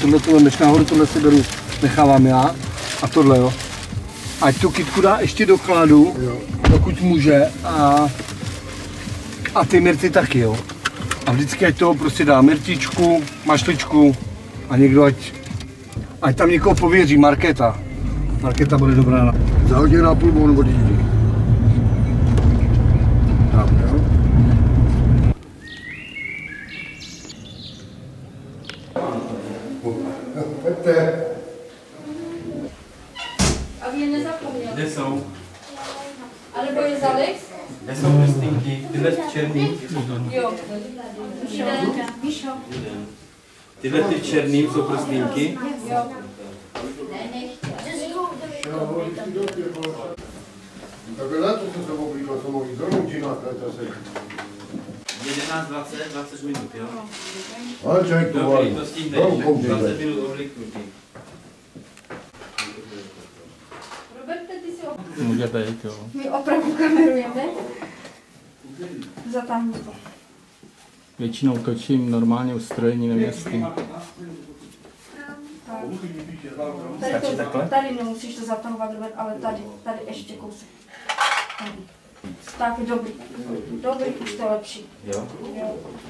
tohle to jdeš nahoru, tohle si beru, nechávám já. A tohle, jo. Ať tu kytku dá ještě do chladu, dokud může. A ty myrty taky, jo. A vždycky ať toho prostě dá myrtičku, mašličku a někdo ať tam někoho pověří, Markéta. Markéta bude dobrá. Za hodinu a půl on odjíždí. Tam, jo. Pojďte. A vy je nezapomněl. Kde jsou? A nebo je Zalex? Kde jsou prstinky? Tyhle černý? Jo. Tyhle ty černý jsou prstinky? Jo. Tak na to jsem se oblíkal, jsem mohl jít do Runčina, to se... 20 minut, jo? Ale člověk to Dobrý, volí. to stihneš, 20 minut oblíknutí. Roberte, ty si Může být, jo. My opravdu kamerujeme. Zatáhni to. Většinou točím normálně ustrojení nevěsty. Tady nemusíš to zatahovat, ale tady ještě kousek. Tady. Tak, dobrý. Dobrý, už to je lepší. Jo? Jo.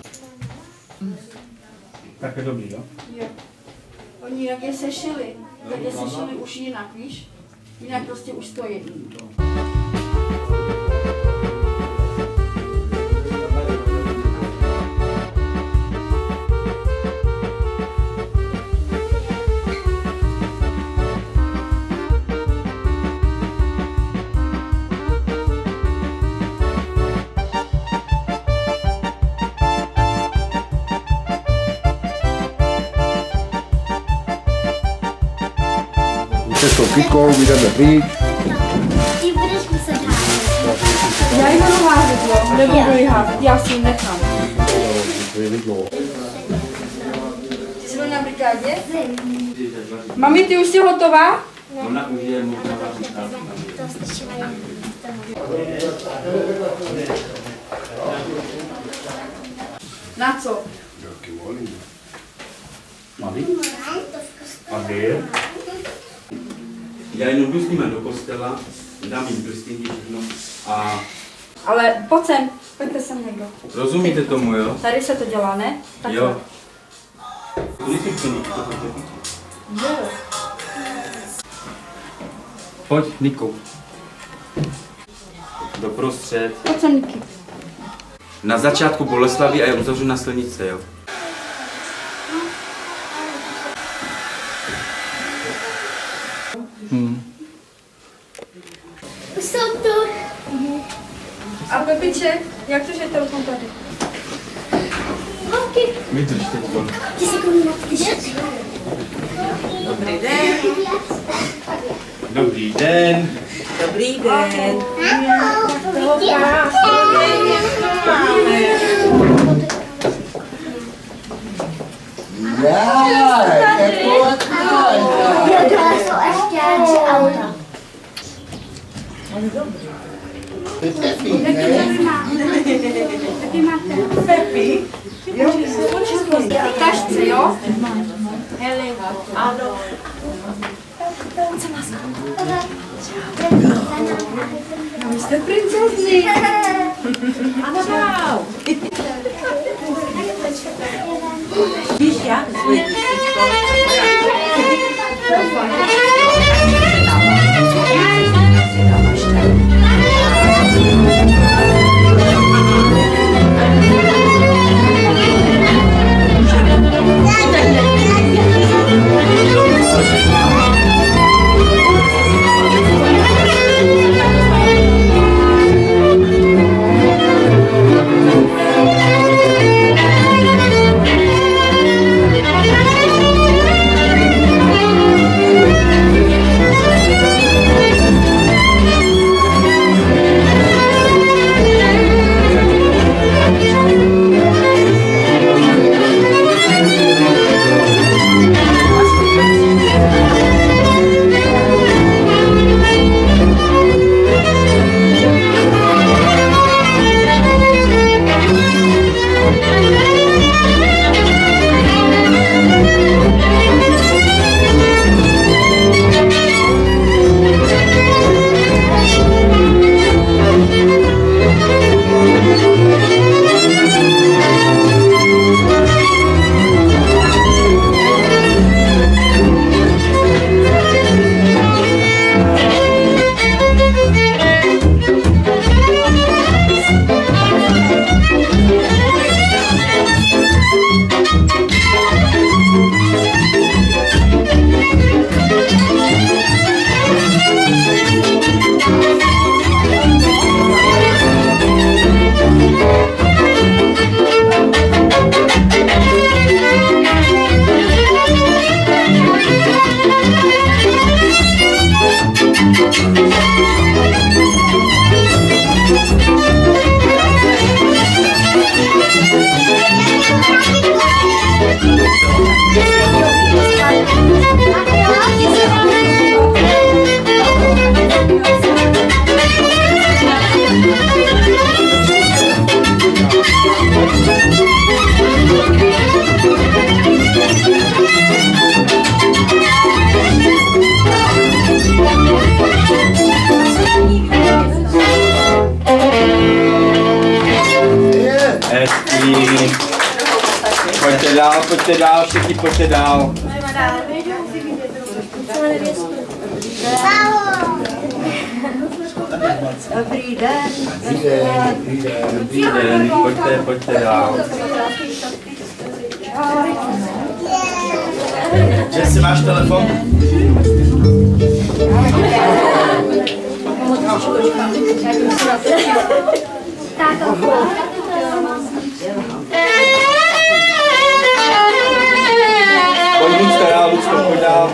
Tak je dobrý, jo? Jo. Oni jak je sešili, tak je sešili už jinak, víš? Jinak prostě už stojí. Se s tou kytkou vyjdeme pryč. Ty budeš muset házet. Já ji budu házet, jo? Nebudu ji házet, já si ji nechám. To je vidno. Ty jsi byl na brigádě? Mami, ty už jsi hotová? Ona už je možná To stačí jen. Na co? Jaký volí. Malý? A kde? Já jenom jdu s nimi do kostela, dám jim prstinky všechno a... Ale pojď sem, pojďte sem někdo. Rozumíte tomu, jo? Tady se to dělá, ne? Takhle. Jo. To nejsou prstinky, to pojďte. Jo. Pojď, Niko. Doprostřed. Pojď sem, Niky. Na začátku Boleslaví a je uzavřu na silnice, jo? Už jsou tu. A Pepiček, jak to, že je telefon tady? Holky. Vydrž teď. Ty si komu napíšeš. Dobrý den. Dobrý den. Dobrý den. Jo, tohle jsou ještě 3 auta. Jaký máte? Pepi. Jo, kašce, jo? Heli. Ano. Co má no, vy jste princezny. Ano, čau. Víš jak? Pojďte dál, všichni pojďte dál. Dobrý den. Dobrý den, pojďte dál. Jesse, máš telefon? Pojď Lucka, pojď dál.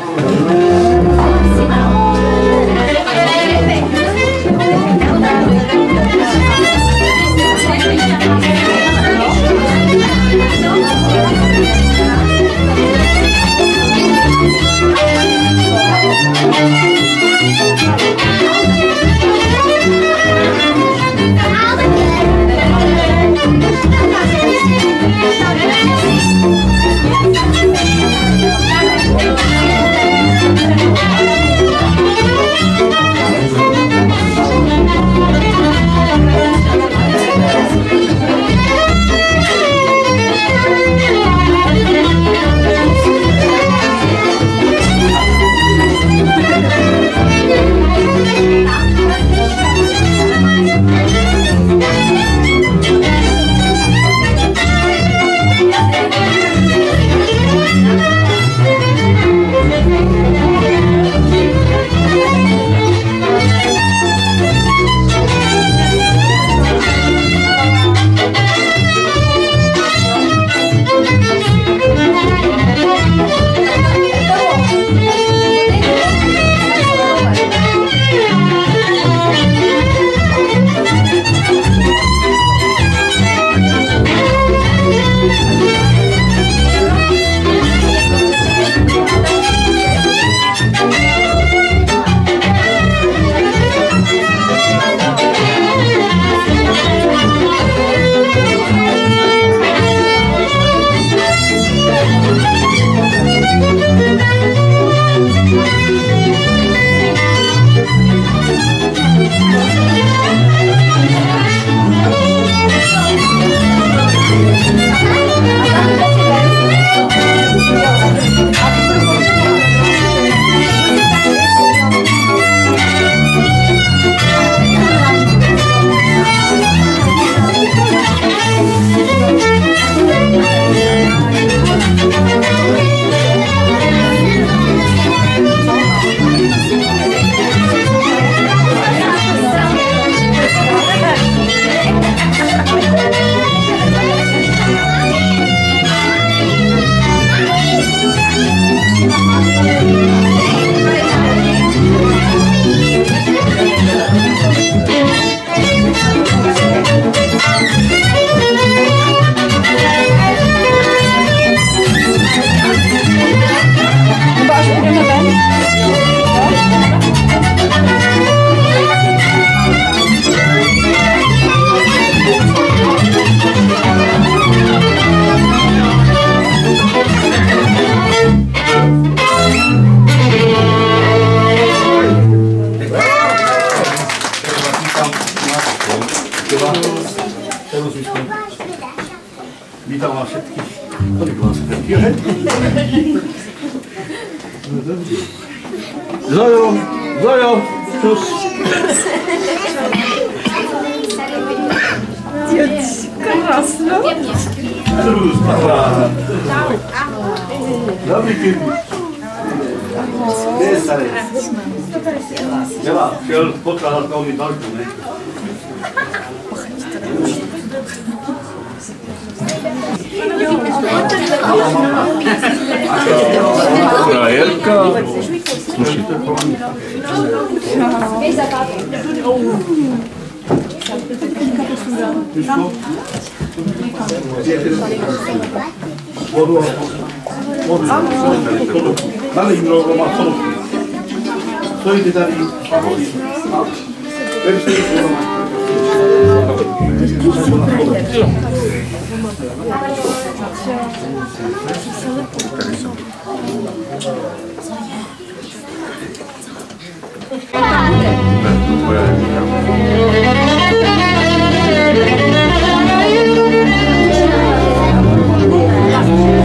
Vítám vás všetkých. Kolik vás všetkých? Zojo, čus. Krásno. Čus, paráda. Dobrý kým. Kde je starý? Dělá, šel pokládat na umí dalku, ne? Frajerka. Slušajte. Dali jim rovo, má co? Stojíte tady. Thank you.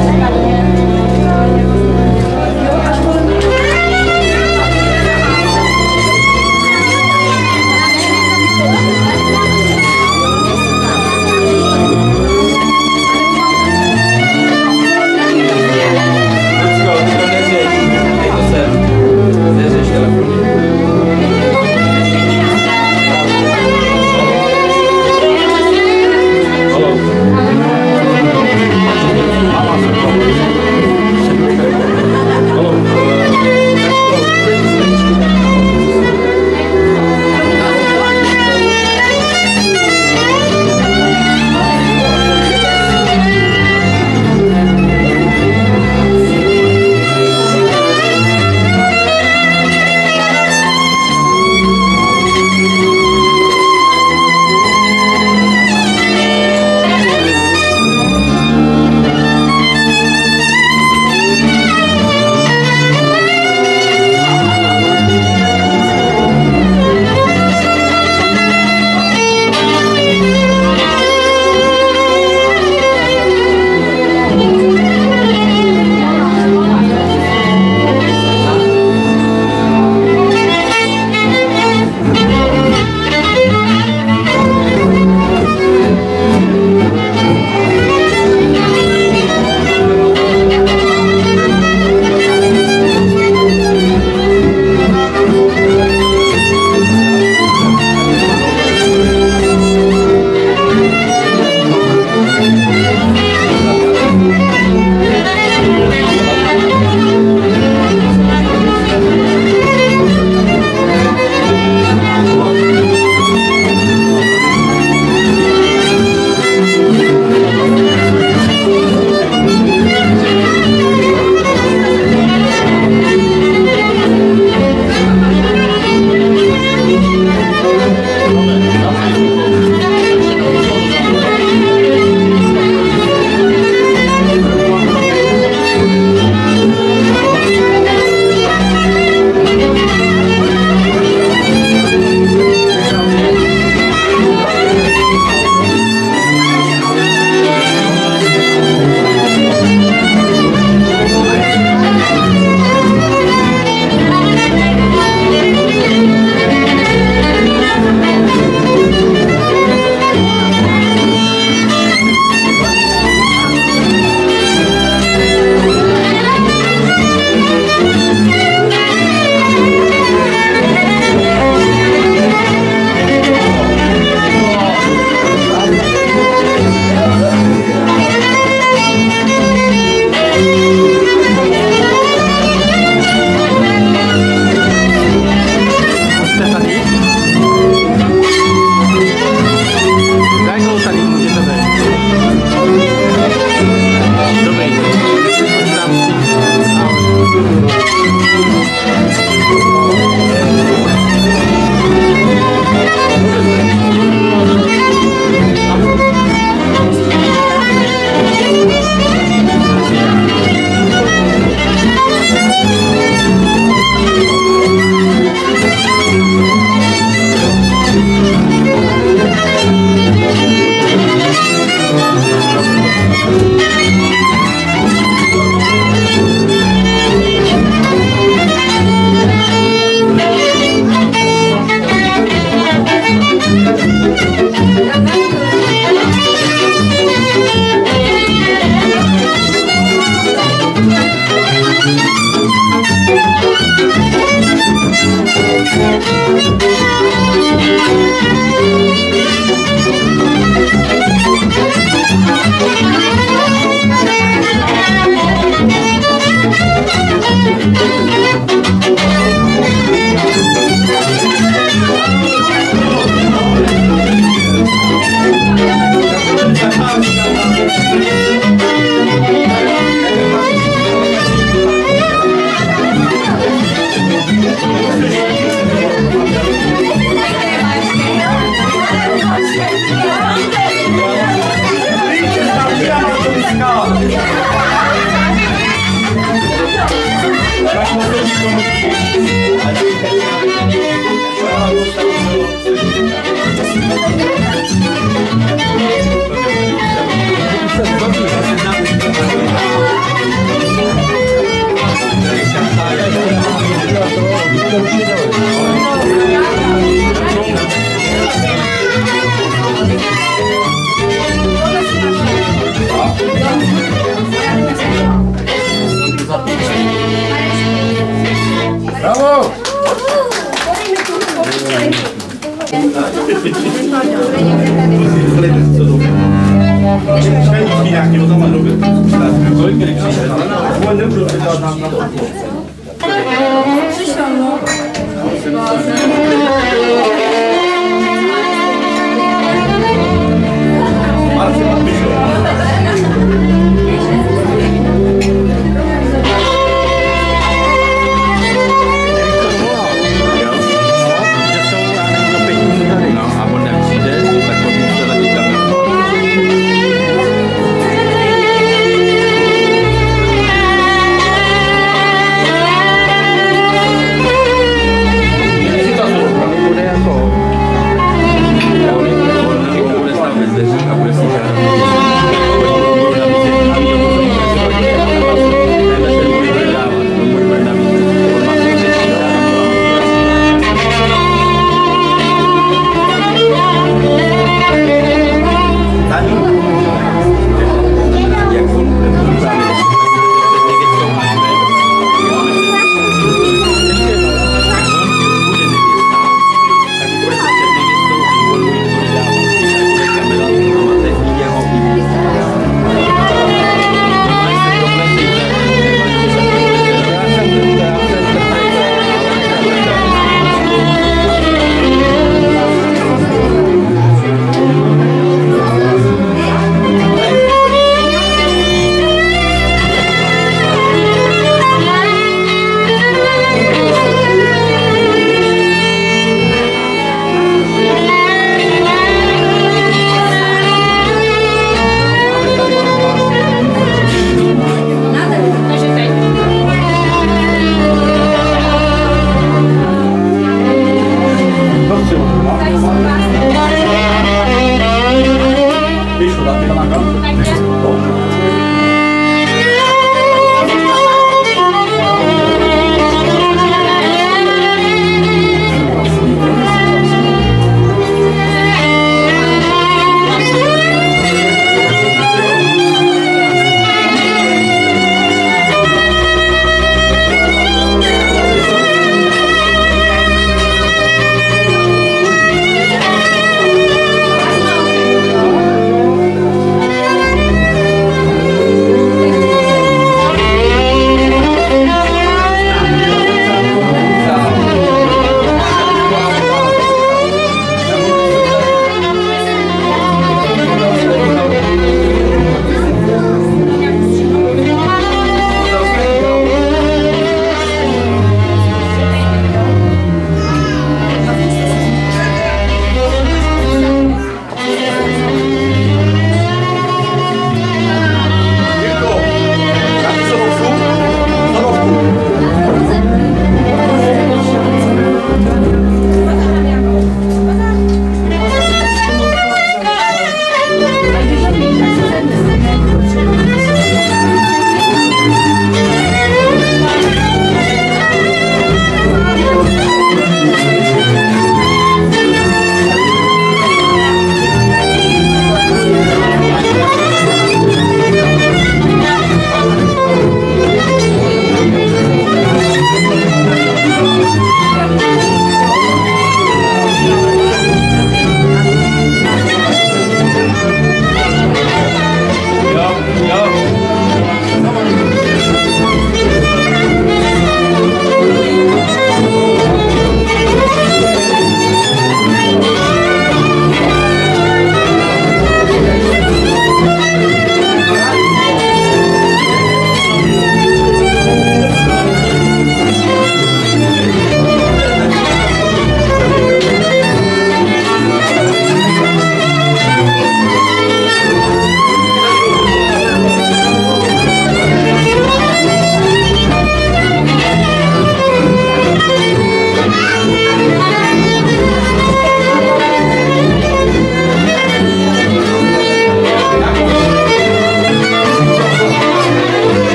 Bravo!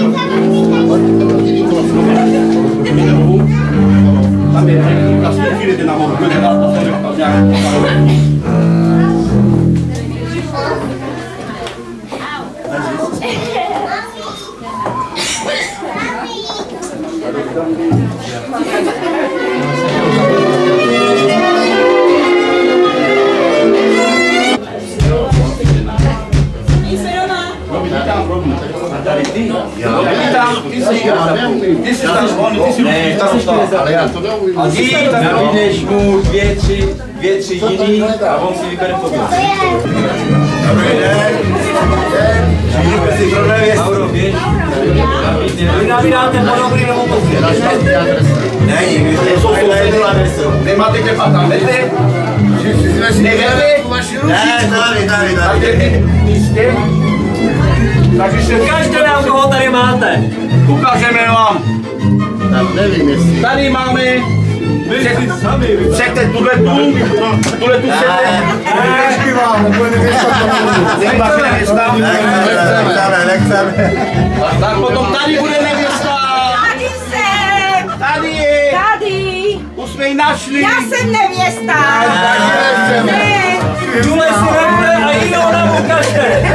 Tam je vlastně chvíli na vodu, bude dát to nějak. Ale já to neumím. Nabídneš mu dvě, tři jiný a on si vybere tobě. Dobrý den. Si pro nevěstu, běž. Vy nabídáte po dobrý nebo pozdě? Není, vy jste sousední adresu. Nemáte kde patám, jdete? Ne, tady. Takže se Ukažte nám, koho tady máte. ukážeme vám. Tak nevím, jestli. Tady máme. Chcete tuhle chcete? Nemáte nevěsta? Nechceme. Tak potom tady bude nevěsta. Tady jsem! Tady je. Tady! Už jsme ji našli. Já jsem nevěsta! Ne! Tuhle si nebude a jinou nám ukažte.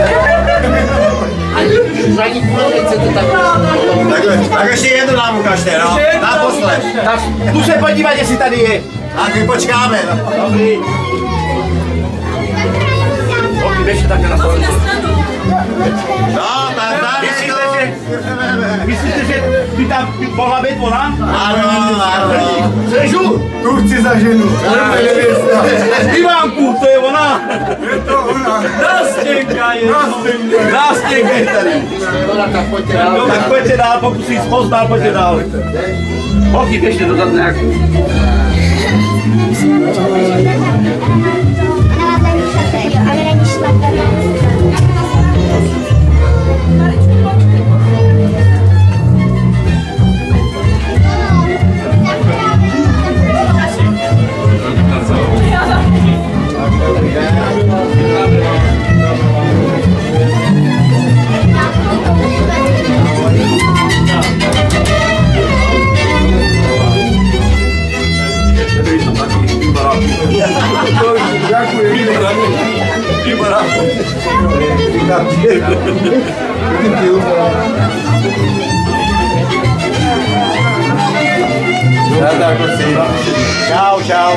Tak ještě jednu nám ukažte, no. Naposled. Tak tu se podívat, jestli tady je. Tak my počkáme, no. Dobrý. Ok, běžte takhle na stole. No, tak tady je to. Myslíte, že by tam mohla být ona? Ano. Řežu! Tu chci za ženu. Ivánku, to je ona! Je to ona. Nástěnka je! Nástěnka je tady! Tak pojďte dál, pokud si spost dál, pojďte dál. Holky, běžte dozad nějak. Čau, čau.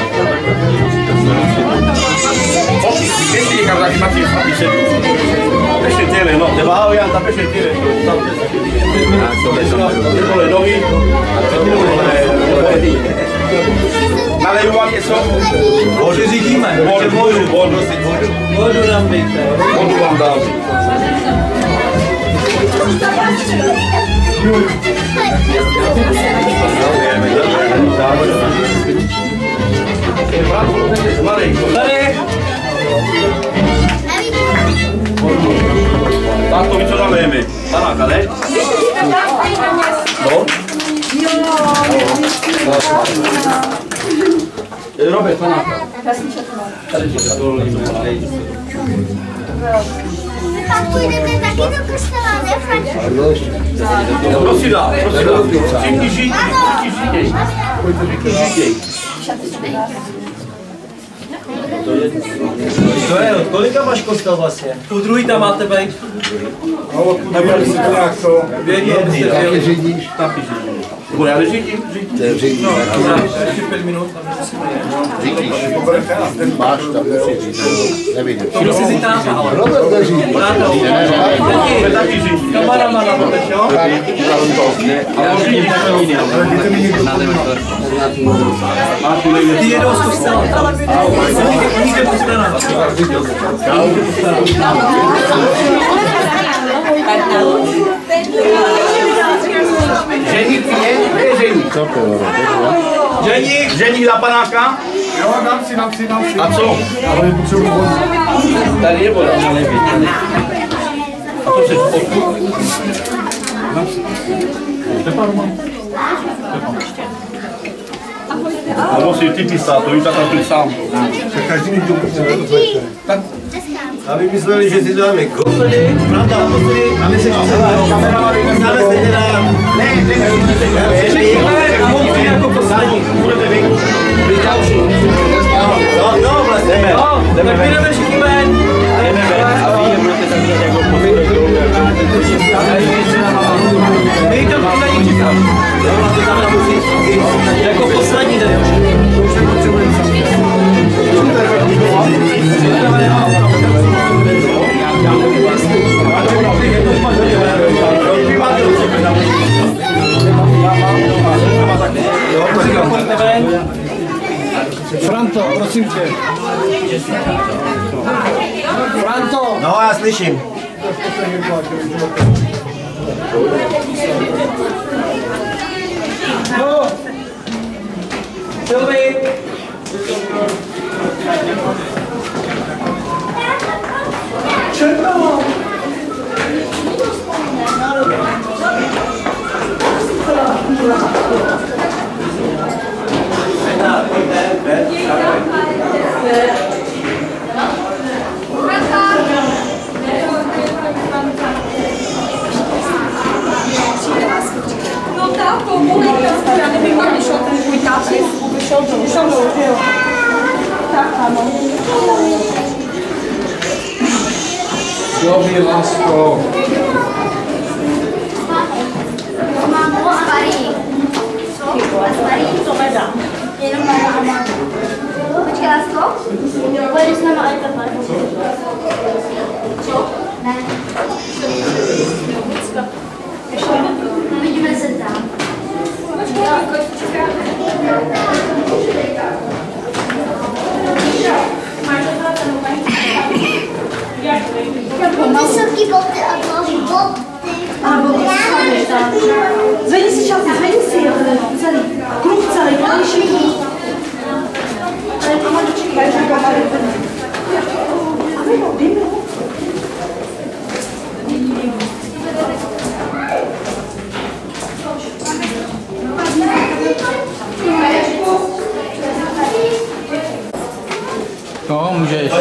Běžte někam taky, Matěj, pěšně těle, no, neváhoj, Jan, tam pěšně těle. Tohle nohy, naleju vám něco? Vodu řídíme. Vodu nám dejte. Vodu vám dám. Tady. Tak to my co nalejeme? Panáka, ne? No? Robert, panáka. Pak půjdeme taky do kostela, ne, Františku? Prosím dá. Všichni židěj. To je, od kolika máš kostel vlastně? Tu druhý tam máte být. Nebyli si to nějak to. Taky řídíš? Nebo já neřídím? Řídíš. Ještě 5 minut. Řídíš. Máš tam neřídíš. Nevidím. To si táta, ale. Robert neřídí. Vy taky řídím. Kamarama na to, jo? Ale on řídí takhle jiný. Ty jedou z kostela. Nikde kostela. Ženík je? Kde je ženík? Ženík za panáka? Jo, dám si. A co? Ale potřebuji vodu. Tady je voda, ale a to se odkud? A musí ty písat, to už tak tu sám. Každý mi to potřebuje. Tak, Aby mysleli, že si to dáme kousady, pravda, poslední, a my se dáme se teda... Ne, a můžete jako poslední. Budete vy. Vy další. No, vlastně. Tak vyjdeme všichni ven. A vy nebudete zabíjat jako poslední. My to poslední říkám. Jako poslední tady. To už nepotřebujeme sami. Franto, prosím tě. Franto! No, já slyším. No! Silvi! Černo! No táto, já nevím, když šel ten můj táta, vyšel dolů, že jo. Tak ano. Dobrý, lásko. Mám starý. Starý to nedám. Jenom mám. Počkej, lásko. Pojedeš s náma iPad. Co? Ne. Vidíme se tam. Vysoký boty a dlouhý boty. Zvedni si šaty, zvedni si celý. Kruh celý, tady švihni. Mama, dočekaj, No, můžeš.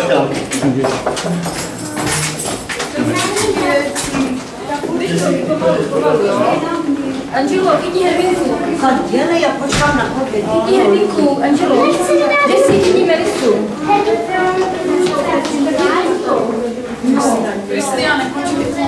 Angelo, chytí hrdinku. Dělej, já počkám na chodbě. Chytí hrdinku, Angelo. Kde si chytí Melisu? Kristiane, končí.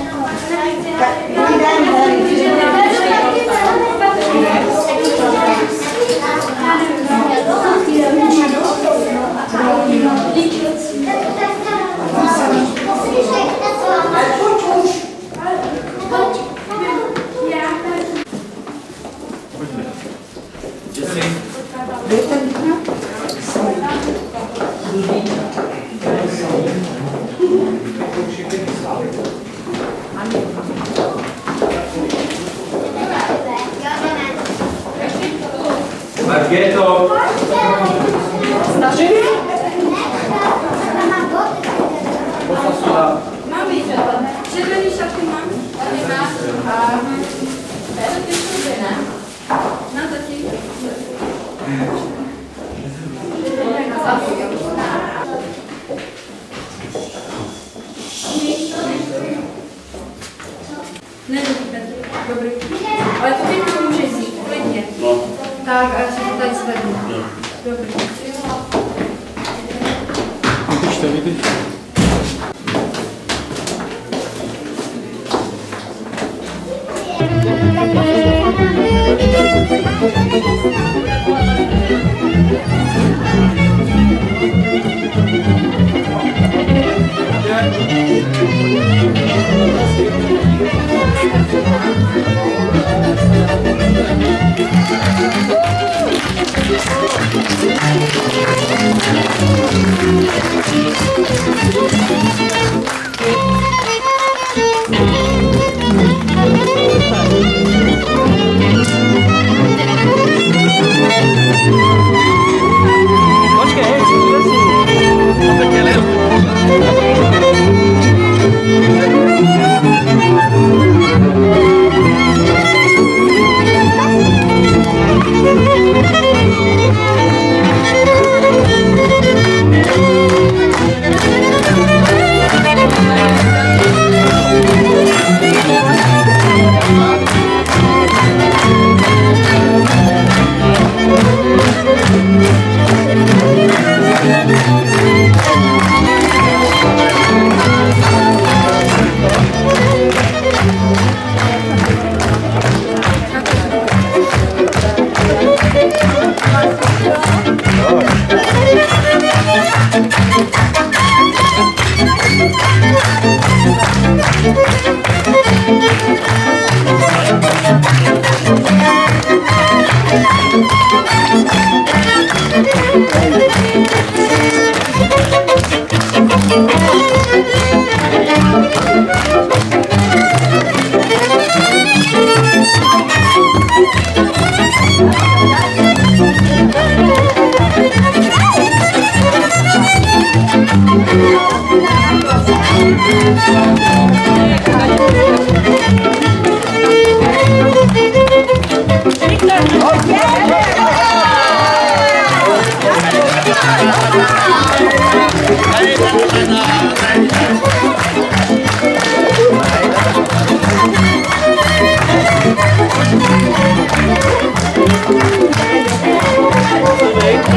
Markéto! Snažím? Mám víc. Červený šaty mám. Tady máš. A tady ty šuby, ne? Na tati. Ne, dobrý. Ale to teď můžeš jít, klidně. No. Tak, a já si to tady zvednu. Dobrý. Vydržte.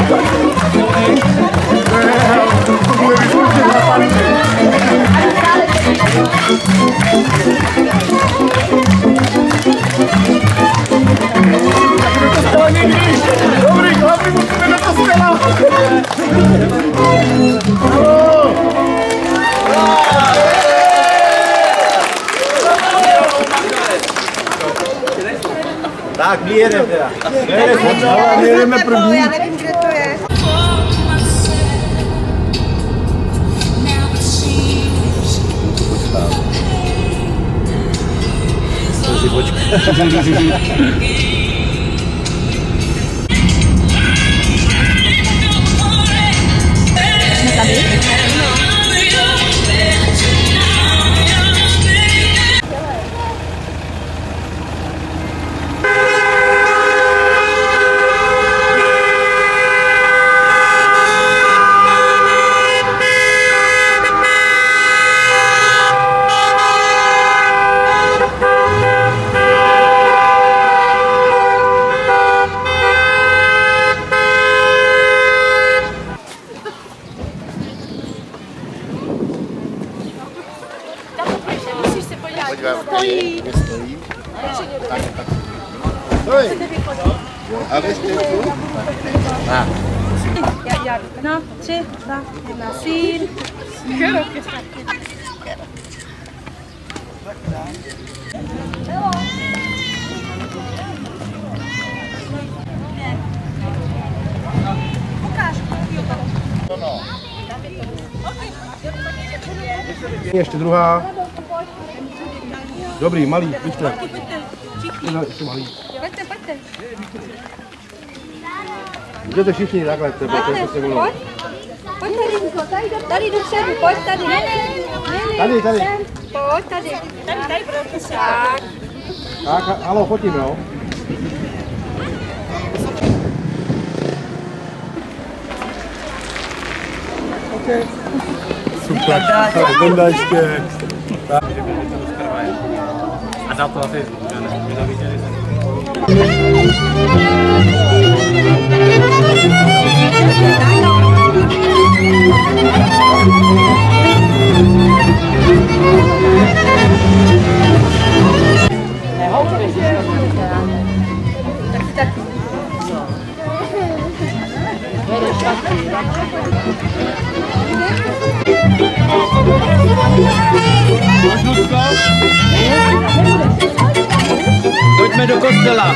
Dobrý, hlavně musíme do kostela! Tak, my jedeme teda. My jedeme první. Já nevím, kde to je. To si počkej. Stojí. A vy jste tu? No, 3, 2, 1, sír. Ještě druhá. Dobrý, malý, pojďte. Ještě malý. Pojďte, pojďte. Jdete všichni takhle, to je volno. Pojď tady, tady dopředu, pojď tady. Tady, tady. Pojď tady. Tady, tak. Tak, halo, fotím, jo? Okay. Super, jdem ještě. A dá to na Facebook, že neviděli se. Pojďme do kostela.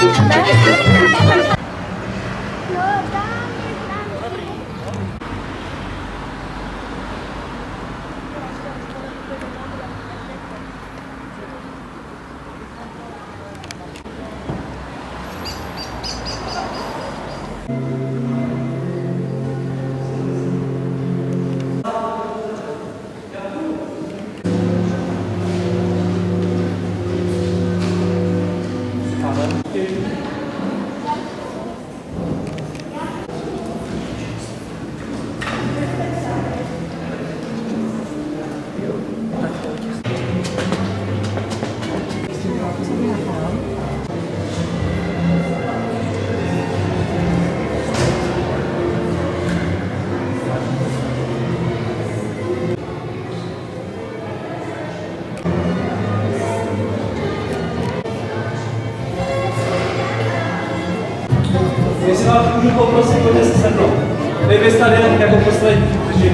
Jestli vás můžu poprosit, pojďte se sednout. Vy jste tady jako poslední, takže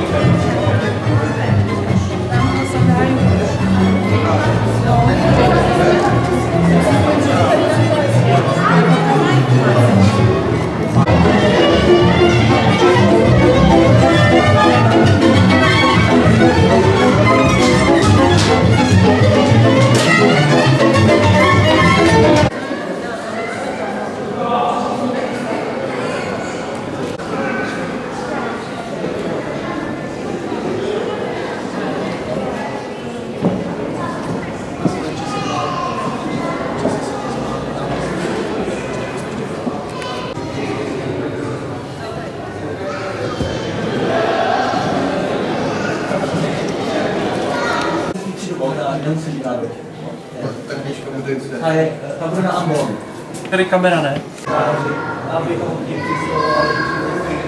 Tady kamera ne. Abychom tím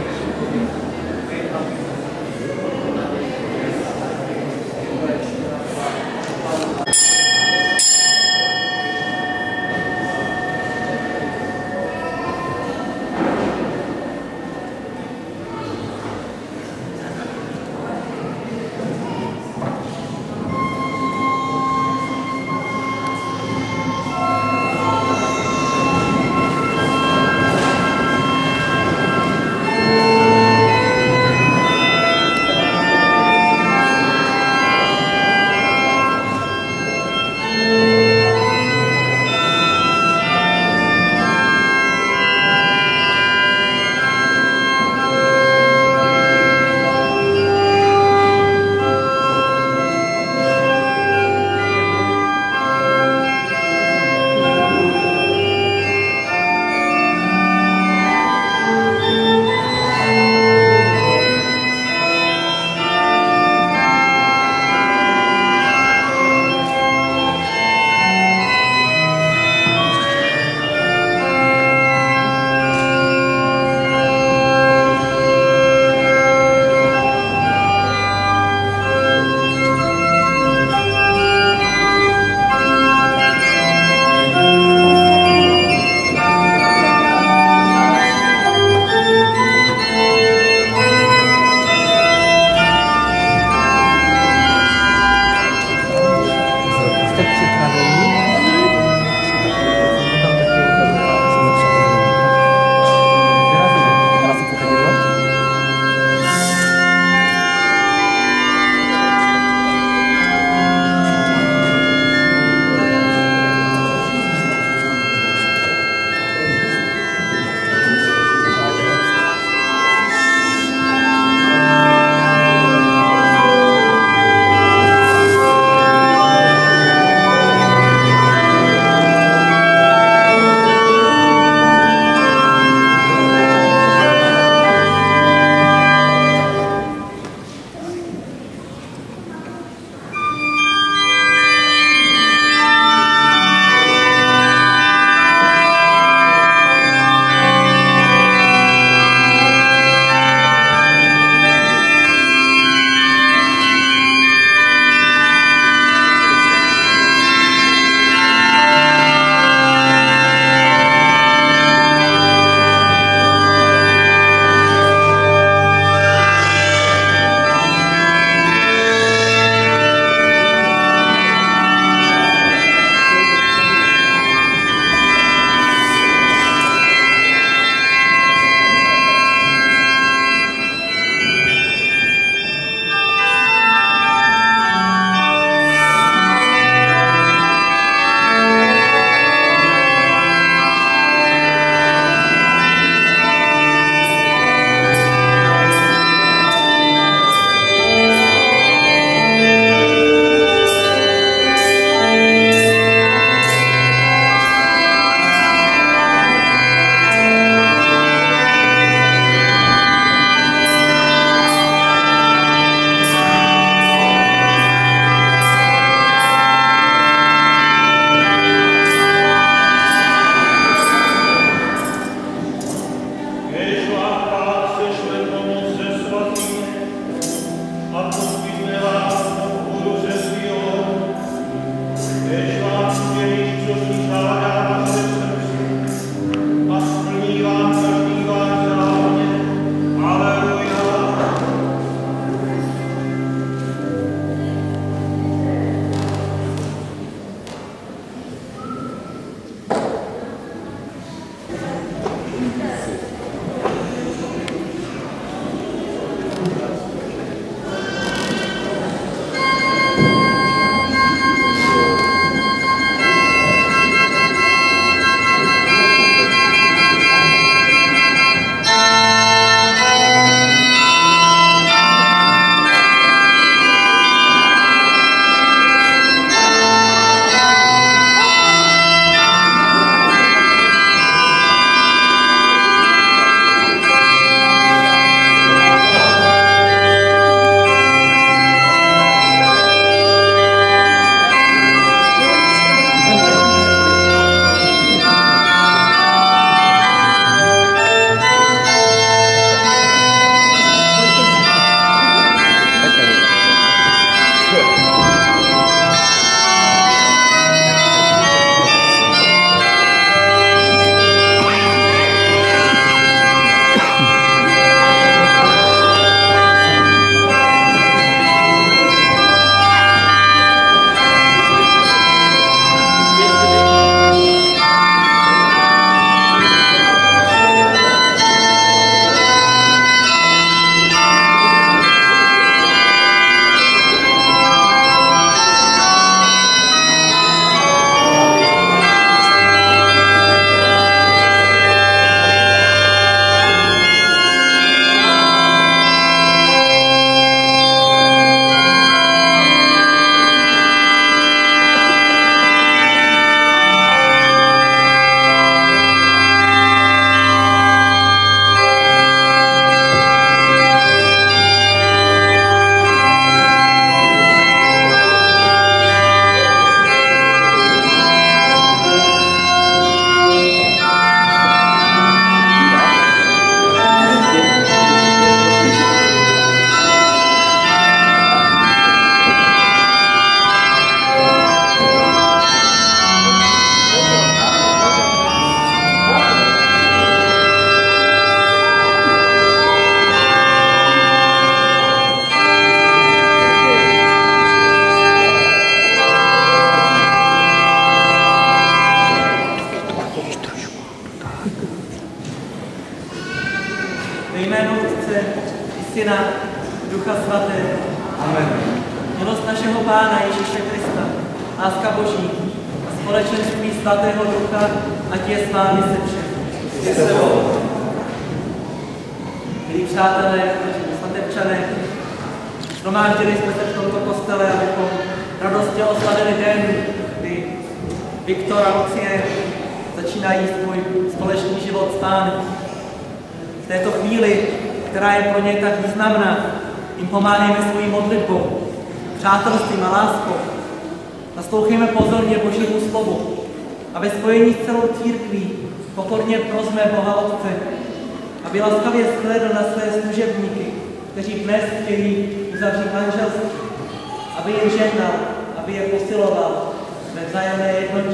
jméno Otce i Syna, Ducha Svatého. Amen. Milost našeho Pána Ježíše Krista, láska Boží a společenství Svatého Ducha, ať je s vámi se všemi. Milí přátelé, svatebčané, shromáždili jsme se v tomto kostele, abychom radostně oslavili den, kdy Viktor a Lucie začínají svůj společný život s Pánem. V této chvíli, která je pro ně tak významná, jim pomáhejme svojí modlitbou, přátelstvím a láskou. Naslouchejme pozorně Božímu slovu a ve spojení s celou církví pokorně prosme Boha Otce, aby laskavě shlédl na své služebníky, kteří dnes chtějí uzavřít manželství, aby je žehnal, aby je posiloval ve vzájemné jednotě.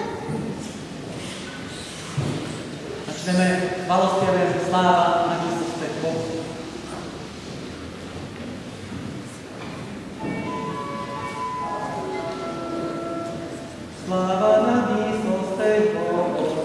Začneme chvalostěvem sláva na výsostech Bohu. Sláva na výsostech Bohu.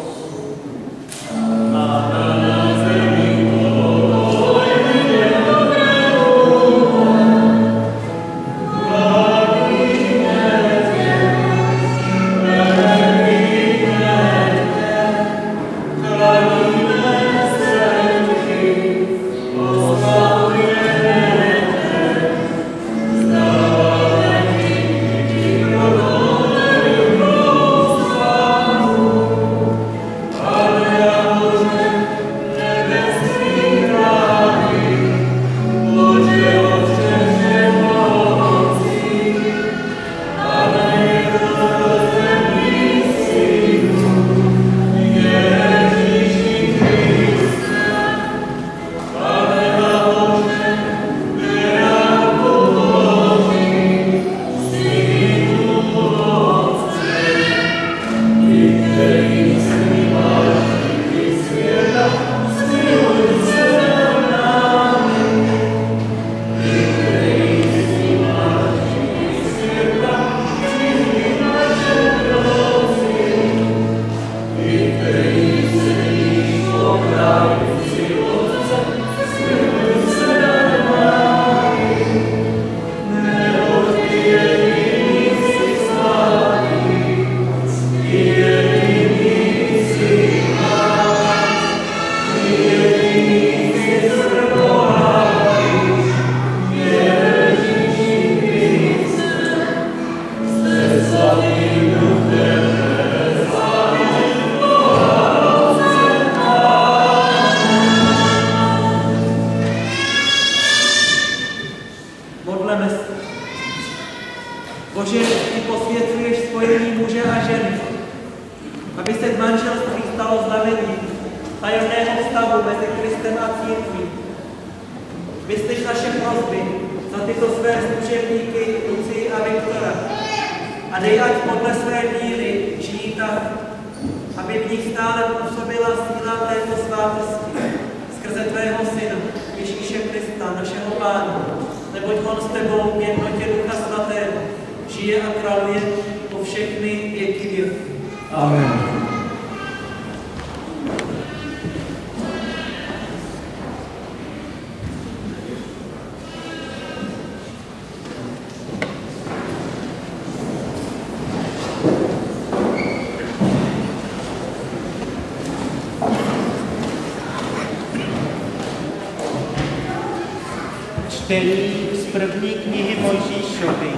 Čtení z první knihy Mojžíšovy.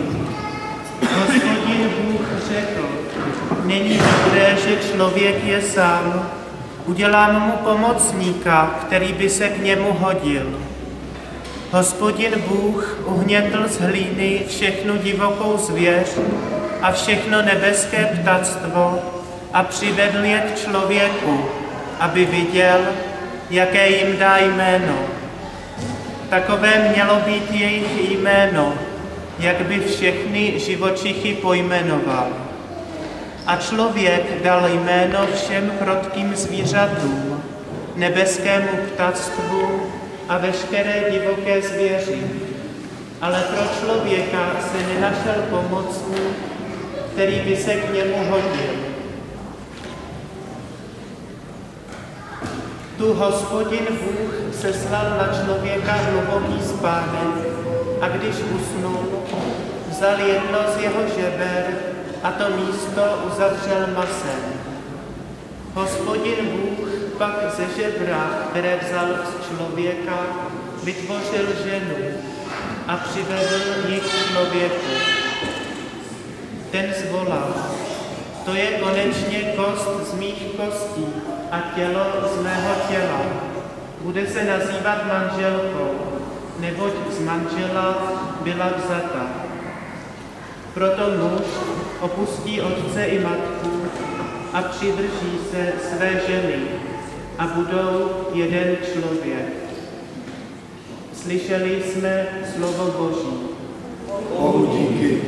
Hospodin Bůh řekl, není dobré, že člověk je sám, udělám mu pomocníka, který by se k němu hodil. Hospodin Bůh uhnětl z hlíny všechnu divokou zvěř a všechno nebeské ptactvo a přivedl je k člověku, aby viděl, jaké jim dá jméno. Takové mělo být jejich jméno, jak by všechny živočichy pojmenoval. A člověk dal jméno všem krotkým zvířatům, nebeskému ptactvu a veškeré divoké zvěři. Ale pro člověka se nenašel pomocník, který by se k němu hodil. Tu Hospodin Bůh seslal na člověka hluboký spánek a když usnul, vzal jedno z jeho žeber a to místo uzavřel masem. Hospodin Bůh pak ze žebra, které vzal z člověka, vytvořil ženu a přivedl ji k člověku. Ten zvolal: to je konečně kost z mých kostí a tělo z mého těla. Bude se nazývat manželkou, neboť z manžela byla vzata. Proto muž opustí otce i matku a přidrží se své ženy a budou jeden člověk. Slyšeli jsme slovo Boží. Bohu díky.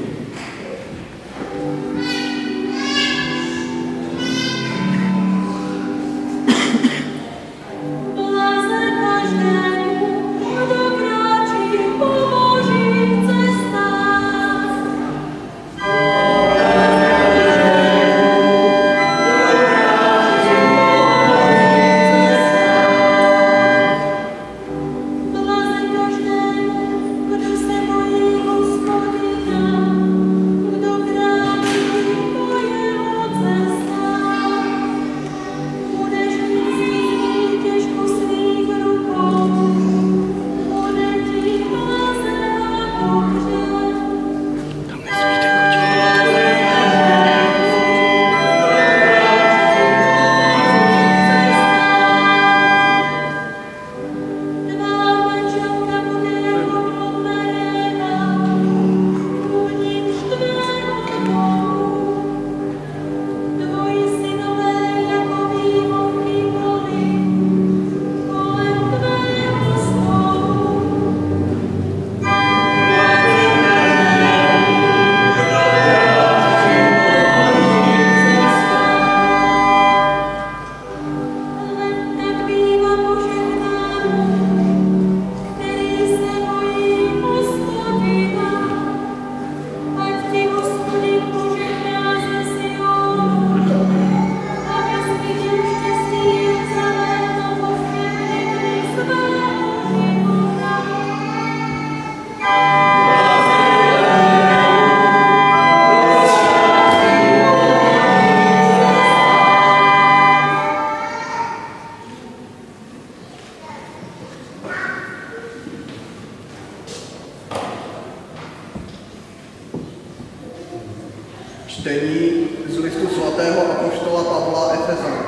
Čtení z listu svatého apoštola Pavla Efezanům.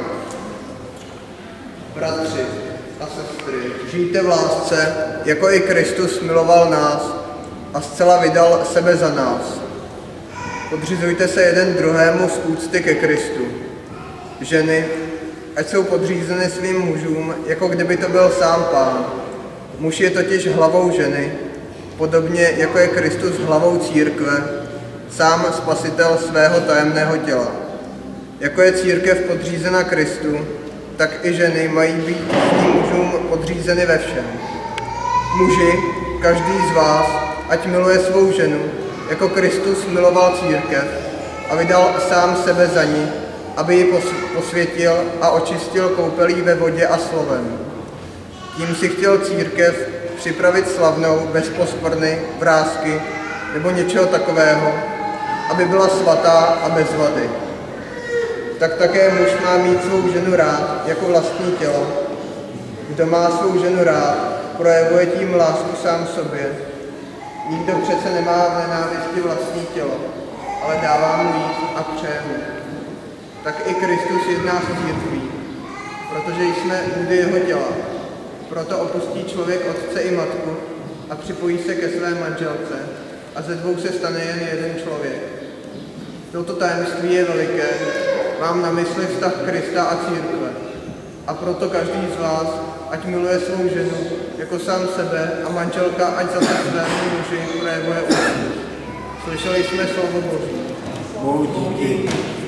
Bratři a sestry, žijte v lásce, jako i Kristus miloval nás a zcela vydal sebe za nás. Podřizujte se jeden druhému z úcty ke Kristu. Ženy, ať jsou podřízeny svým mužům, jako kdyby to byl sám Pán. Muž je totiž hlavou ženy, podobně jako je Kristus hlavou církve, sám spasitel svého tajemného těla. Jako je církev podřízena Kristu, tak i ženy mají být svým mužům podřízeny ve všem. Muži, každý z vás, ať miluje svou ženu, jako Kristus miloval církev a vydal sám sebe za ní, aby ji posvětil a očistil koupelí ve vodě a slovem. Tím si chtěl církev připravit slavnou, bez poskvrny, vrásky nebo něčeho takového, aby byla svatá a bez vady. Tak také muž má mít svou ženu rád jako vlastní tělo. Kdo má svou ženu rád, projevuje tím lásku sám sobě. Nikdo přece nemá v nenávisti vlastní tělo, ale dává mu jíst a přeje mu. Tak i Kristus jedná s církví, protože jsme údy jeho těla. Proto opustí člověk otce i matku a připojí se ke své manželce a ze dvou se stane jen jeden člověk. Toto tajemství je veliké, mám na mysli vztah Krista a církve. A proto každý z vás, ať miluje svou ženu jako sám sebe a manželka, ať zase svému muži projevuje úctu. Slyšeli jsme slovo Boží. Bohu díky.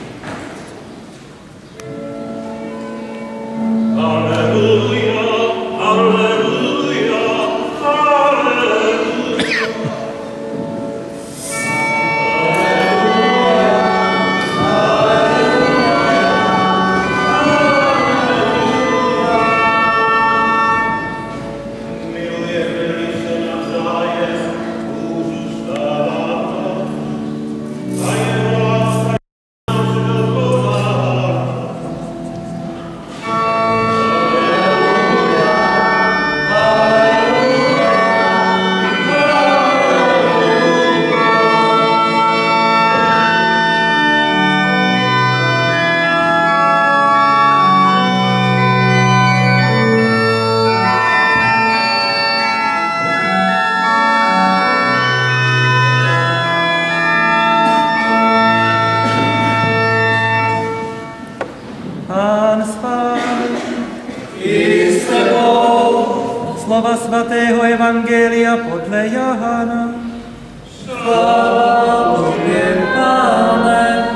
Alleluja, alleluja, alleluja. Pán s vámi. I s tebou. Slova svatého Evangelia podle Jana. Sláva Tobě, Pane.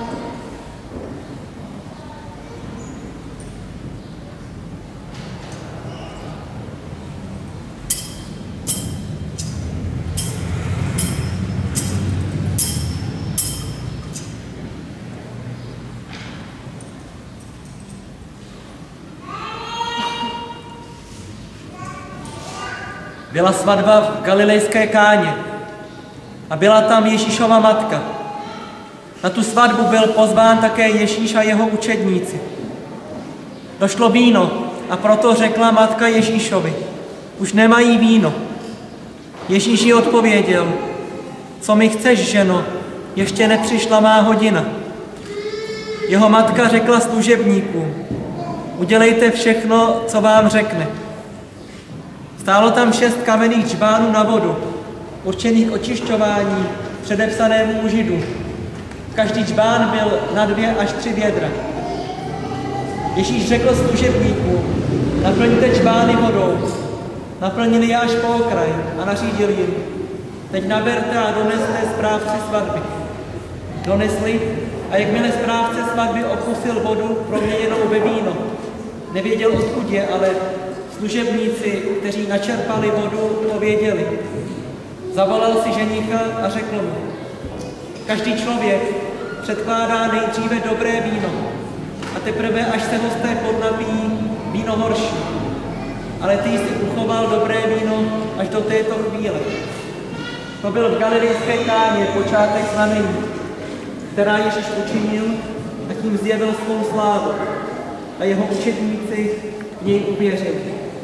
Byla svatba v galilejské Káně a byla tam Ježíšova matka. Na tu svatbu byl pozván také Ježíš a jeho učedníci. Došlo víno a proto řekla matka Ježíšovi, už nemají víno. Ježíš jí odpověděl, co mi chceš, ženo, ještě nepřišla má hodina. Jeho matka řekla služebníkům, udělejte všechno, co vám řekne. Stálo tam 6 kamenných džbánů na vodu, určených k očišťování, předepsanému Židům. Každý džbán byl na 2 až 3 vědra. Ježíš řekl služebníkům, naplňte džbány vodou. Naplnili je až po okraj a nařídil jim, teď naberte a doneste správci svatby. Donesli a jakmile správce svatby okusil vodu proměněnou ve víno. Nevěděl, odkud je, ale služebníci, kteří načerpali vodu, to věděli. Zavolal si ženicha a řekl mu, každý člověk předkládá nejdříve dobré víno a teprve, až se hosté podnapíjí, víno horší. Ale ty jsi uchoval dobré víno až do této chvíle. To byl v galilejské Káně počátek znamení, která Ježíš učinil a tím zjevil svou slávu. A jeho učedníci v něj uvěřili.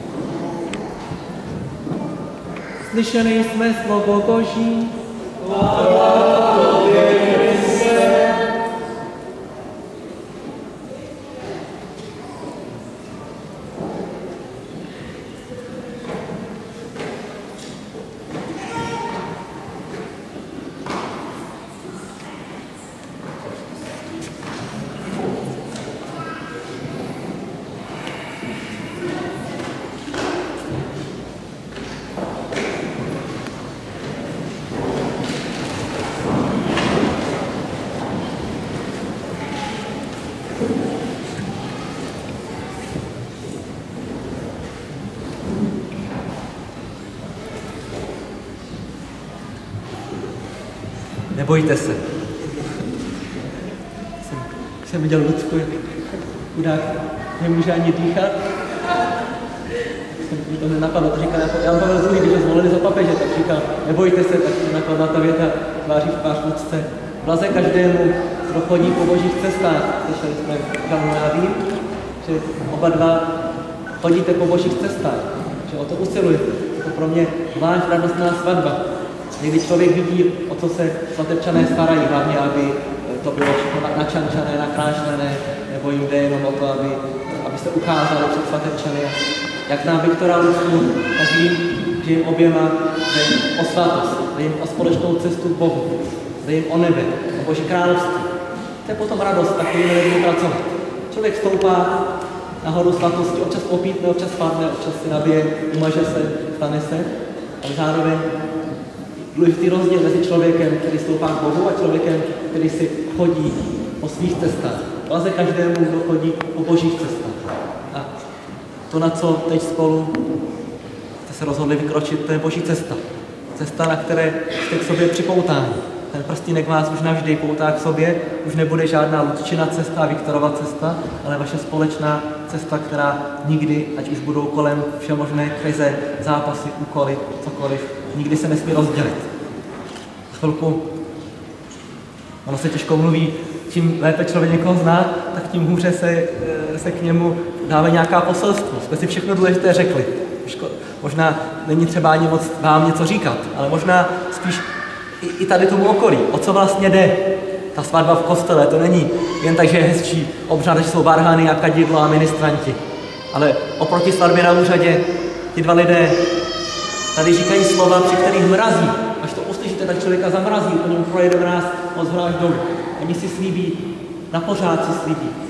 Slyšeli jsme slovo Boží. Nebojte se. Jsem viděl Lucku, jak chudák nemůže ani dýchat. Mě to nenapadlo, to říkal jako Jan Pavel II, když ho zvolili za papeže, tak říkal, nebojte se, tak mě napadla ta věta tváří v tvář Lucce. Blaze každému, kdo chodí po božích cestách. Slyšeli jsme Žalmánví, že oba dva chodíte po božích cestách, že o to usilujete. To pro mě váš radostná svatba. Někdy člověk vidí, o co se svatebčané starají, hlavně, aby to bylo všechno načančané, nakrášlené, nebo jim jde jenom o to, aby se ukázalo před svatebčany. Jak znám Viktora Lucku, tak vím, že jim oběma jde o svatost, jde jim o společnou cestu k Bohu, jde jim o nebe, o Boží království. To je potom radost, takovými lidmi pracovat. Člověk stoupá na horu svatosti, občas opítne, občas spadne, občas si nabije, umaže se, stane se, ale zároveň důležitý rozdíl mezi člověkem, který stoupá k Bohu, a člověkem, který si chodí po svých cestách. Blaze každému, kdo chodí po božích cestách. A to, na co teď spolu jste se rozhodli vykročit, to je boží cesta. Cesta, na které jste k sobě připoutáni. Ten prstínek vás už navždy poutá k sobě, už nebude žádná Lucčina cesta, Viktorova cesta, ale vaše společná cesta, která nikdy, ať už budou kolem všemožné krize, zápasy, úkoly, cokoliv, nikdy se nesmí rozdělit. Chvilku, ono se těžko mluví, čím lépe člověk někoho zná, tak tím hůře se k němu dáme nějaká poselství. Jsme si všechno důležité řekli. Možná není třeba ani moc vám něco říkat, ale možná spíš i tady tomu okolí. O co vlastně jde? Ta svatba v kostele, to není jen tak, že je hezčí obřad, že jsou varhany a kadidlo a ministranti. Ale oproti svatbě na úřadě ti dva lidé tady říkají slova, při kterých mrazí. Až to uslyšíte, tak člověka zamrazí, po něm projede mráz od zhora až dolů. Oni si slíbí, na pořád si slíbí,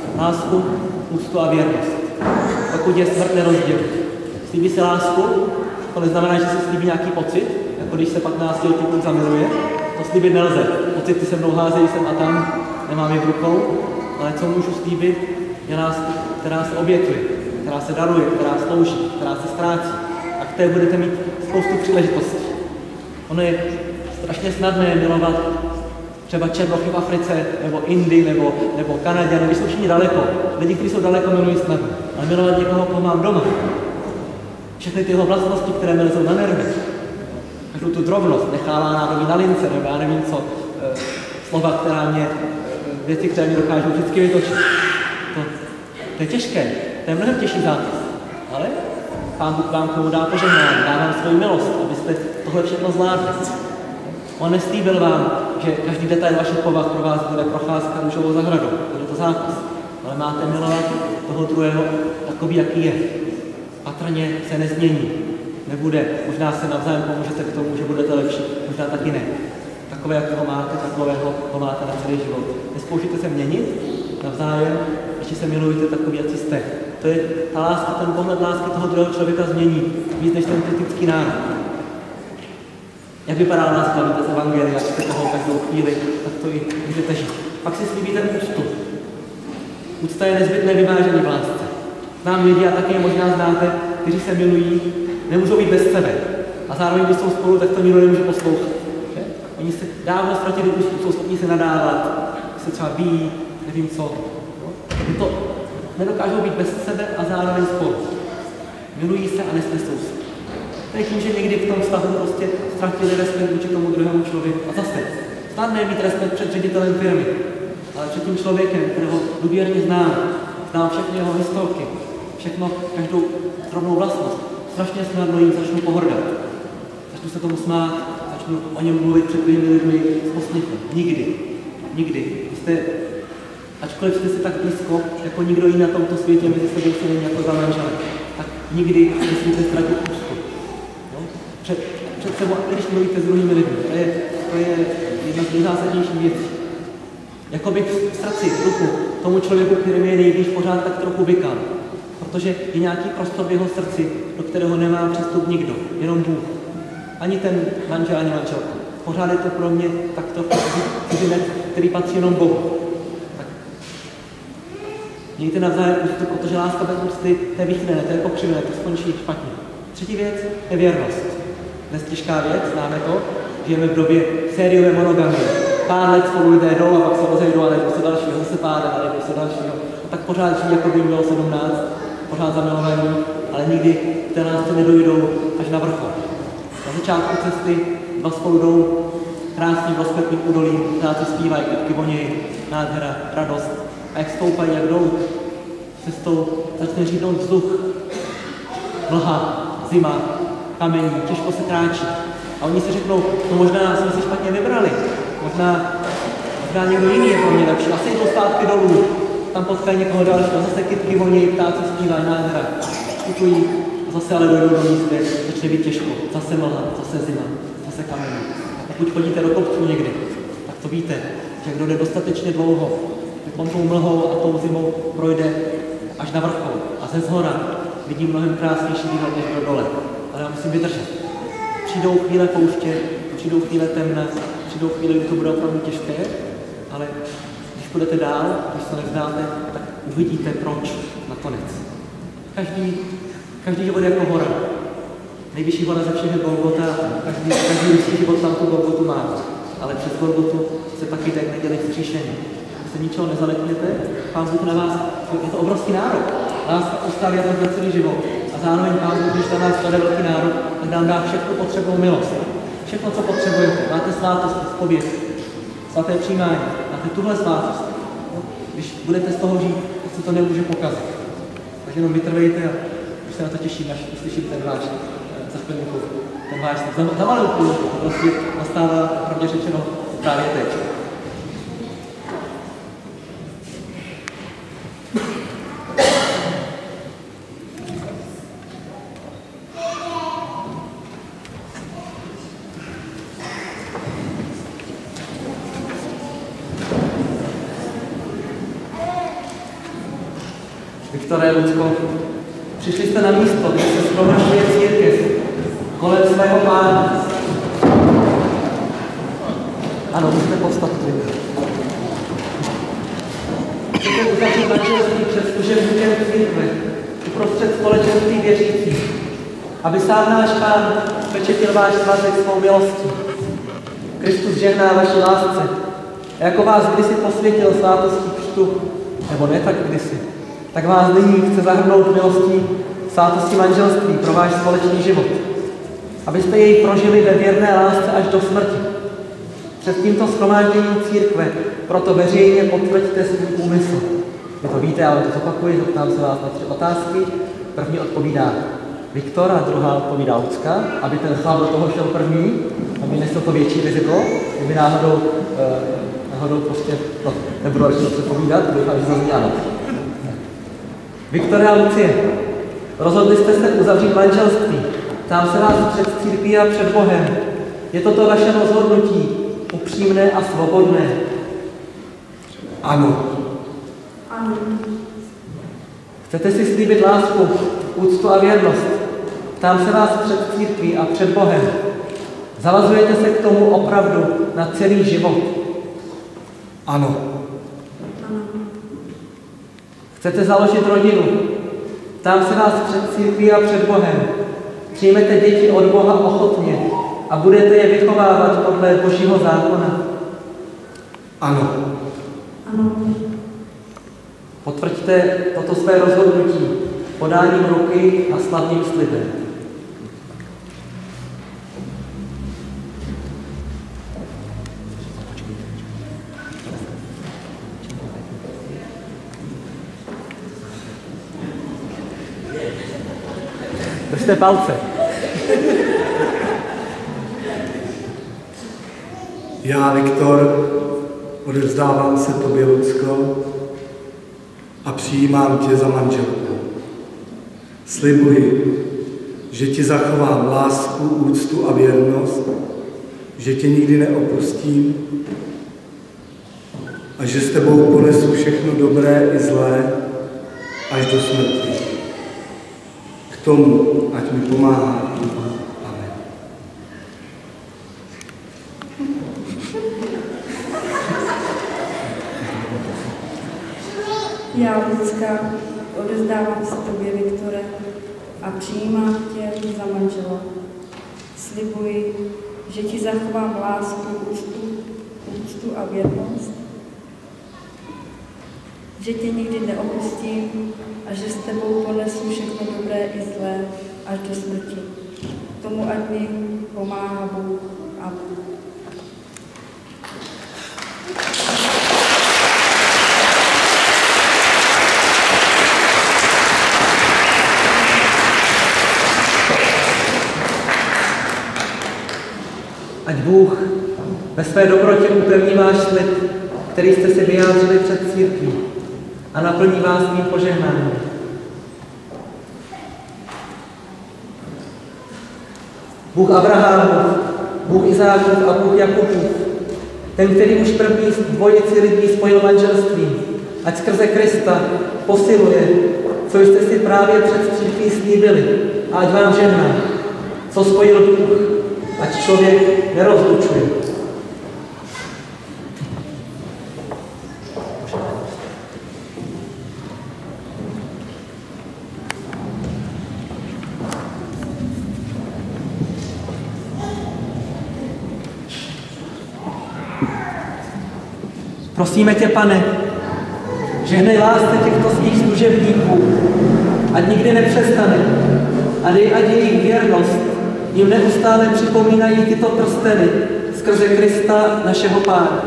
Lásku, úctu a věrnost. Pokud je smrt nerozdělí. Slíbí si lásku, to neznamená, že se slíbí nějaký pocit, jako když se 15letý kluk zamiluje. To slíbit nelze. Pocity se mnou házejí sem a tam, nemám je v rukou, ale co můžu slíbit, je láska, která se obětuje, která se daruje, která slouží, která se ztrácí. A k té budete mít spoustu příležitostí. Ono je strašně snadné milovat třeba černochy v Africe, nebo Indii, nebo Kanadě, nebo jsou všichni daleko. Lidi, kteří jsou daleko, milují snadno. Ale milovat někoho, koho mám doma. Všechny ty jeho vlastnosti, které mi lezou na nervy. Každou tu drobnost, nechává nádobí na lince, nebo já nevím co, slova, která mě, věci, které mě dokážou vždycky vytočit. To je těžké, to je mnohem těžší zápis. Ale Pán Bůh vám k tomu dá požehnání, dá vám svou milost, abyste tohle všechno zvládli. On neslíbil vám, že každý detail vašich povah pro vás bude procházka růžovou zahradou. Bude to zápas. Ale máte milovat toho druhého takový, jaký je. Patrně se nezmění. Nebude. Možná se navzájem pomůžete k tomu, že budete lepší. Možná taky ne. Takové, jak ho máte, takového ho máte na celý život. Nespouštějte se měnit navzájem, ještě se milujte takový, jak jste. To je ta láska, ten pohled lásky toho druhého člověka změní víc než ten kritický národ. Jak vypadá láska, víte z Evangelia, jak jste toho každou chvíli, tak to i můžete žít. Pak si slíbíte úctu. Úcta je nezbytné vyvážení v lásce. Znám lidi a taky je možná znáte, kteří se milují, nemůžou být bez sebe. A zároveň, když jsou spolu, tak to nikdo nemůže poslouchat. Že? Oni se dávno ztratili úctu, jsou schopni se nadávat, se třeba bijí, nevím co. No? To nedokážou být bez sebe a zároveň spolu. Milují se a nesnesou se. To je tím, že někdy v tom vztahu prostě ztratili respekt vůči tomu druhému člověku. A zase, snadné mít respekt před ředitelem firmy, ale před tím člověkem, kterého důvěrně znám všechny jeho historky, všechno, každou drobnou vlastnost, strašně snadno jim začnu pohrdat. Začnu se tomu smát, začnu o něm mluvit před druhými lidmi s posměchem. Nikdy. Ačkoliv jste si tak blízko, jako nikdo jiný na tomto světě mezi sebou se není jako za manželé, tak nikdy nesmíte ztratit úctu. Před sebou, když mluvíte s druhými lidmi, to je jedna z nejzásadnějších věcí. Jakoby v srdci, v duchu, tomu člověku, který je nejvíc, pořád tak trochu vykal. Protože je nějaký prostor v jeho srdci, do kterého nemá přístup nikdo, jenom Bůh. Ani ten manžel, ani manželka. Pořád je to pro mě tak trochu cizinec, který patří jenom Bohu. Tak. Mějte navzájem úctu, protože láska bez úcty, to je vychlené, to je pokřivené, to skončí špatně. Třetí věc je věrnost. Dnes těžká věc, známe to, žijeme v době sériové monogamie. Pár let spolu lidé jdou a pak se rozejdou a nejdou se dalšího, zase pár a nejdou se dalšího. A tak pořád žijí, jako by jim bylo 17, pořád zamilovaní, ale nikdy k té lásce nedojdou až na vrchol. Na začátku cesty dva spolu jdou krásně v rozkvetných údolí, ptáci zpívají, kytky vonějí, nádhera, radost. A jak stoupají, jak jdou cestou, začne řídnout vzduch. Mlha, zima, kamení, těžko se kráčí. A oni si řeknou, no možná jsme si špatně vybrali, možná někdo jiný je pro mě lepší. A se jdou zpátky dolů, tam potkají někoho dalšího, zase kytky vonějí, ptáci zpívají, nádhera, putují, zase ale dojdou do míst, kde začne být těžko, zase mlha, zase zima, zase kamení. A pokud chodíte do kopců někdy, tak to víte, že kdo jde dostatečně dlouho, tak on tou mlhou a tou zimou projde až na vrchol a ze zhora vidí mnohem krásnější výhled než do dole. Ale já musím vydržet. Přijdou chvíle pouště, přijdou chvíle temna, přijdou chvíle, kdy to bude opravdu těžké, ale když půjdete dál, když se nevzdáte, tak uvidíte proč nakonec. Každý život je jako hora. Nejvyšší hora ze všech je Golgota, každý lidský život tam tu Golgotu má. Ale přes Golgotu se taky jde k neděli vzkříšení. Když se ničeho nezalepněte, Pán Bůh na vás, je to obrovský nárok. Láska ustálí na celý život. A zároveň Pán Bůh, když na nás klade velký nárok, tak nám dá všechno potřebnou milost. Všechno, co potřebujete. Máte svátost, zpověď, svaté přijímání. Máte tuhle svátost. Když budete z toho žít, tak se to nemůže pokazit. Takže jenom vytrvejte a už se na to těším, až uslyším ten váš za chvilku. Ten váš za malou chvilku. Prostě nastává, pravdě řečeno, právě teď. Viktore, Lucko, přišli jste na místo, kde se shromažďuje církev kolem svého Pána. Ano, musíte povstat. Chcete uzavřít manželství před služebníkem církve, uprostřed společenství věřících, aby sám náš Pán pečetil váš svazek svou milostí. Kristus žehná vaší lásce. A jako vás kdysi posvětil svátostí křtu, nebo ne tak kdysi, tak vás nyní chce zahrnout milostí svátosti manželství pro váš společný život. Abyste jej prožili ve věrné lásce až do smrti. Před tímto shromážděním církve proto veřejně potvrďte svůj úmysl. Vy to víte, ale to zopakuji, zeptám se vás na 3 otázky. První odpovídá Viktor a druhá odpovídá Lucka, aby ten chlap do toho šel první, aby nesl to větší riziko, kdyby náhodou prostě, no, nebudu radši to předpovídat, doufám, že zazní ano. Viktor a Lucie, rozhodli jste se uzavřít manželství. Ptám se vás před církví a před Bohem. Je toto vaše rozhodnutí upřímné a svobodné? Ano. Ano. Chcete si slíbit lásku, úctu a věrnost? Ptám se vás před církví a před Bohem. Zavazujete se k tomu opravdu na celý život? Ano. Ano. Chcete založit rodinu? Ptám se vás před církví a před Bohem. Přijmete děti od Boha ochotně a budete je vychovávat podle Božího zákona? Ano. Ano. Potvrďte toto své rozhodnutí podáním ruky a slavným slibem. Držte palce. Já, Viktor, odevzdávám se tobě, Lucko, a přijímám tě za manželku. Slibuji, že ti zachovám lásku, úctu a věrnost, že tě nikdy neopustím a že s tebou ponesu všechno dobré i zlé až do smrti. K tomu, ať mi pomáhá. Amen. Já, Lucka, odevzdávám se tobě, Viktore, a přijímám tě za manžela. Slibuji, že ti zachovám lásku, úctu a věrnost, že tě nikdy neopustím a že s tebou ponesu všechno dobré i zlé až do smrti. K tomu ať mi pomáhá Bůh. Amen. Ať Bůh ve své dobrotě upevní váš slib, který jste si vyjádřili před církví, a naplní vás mým požehnáním. Bůh Abrahamův, Bůh Izákův a Bůh Jakubův, ten, který už první dvojici lidí spojil manželství, ať skrze Krista posiluje, co jste si právě před církví slíbili, a ať vám žehná, co spojil Bůh, ať člověk nerozlučuje. Prosíme tě, Pane, žehnej lásce těchto svých služebníků, ať nikdy nepřestane, a dej, ať jejich věrnost jim neustále připomínají tyto prsteny skrze Krista, našeho Pána.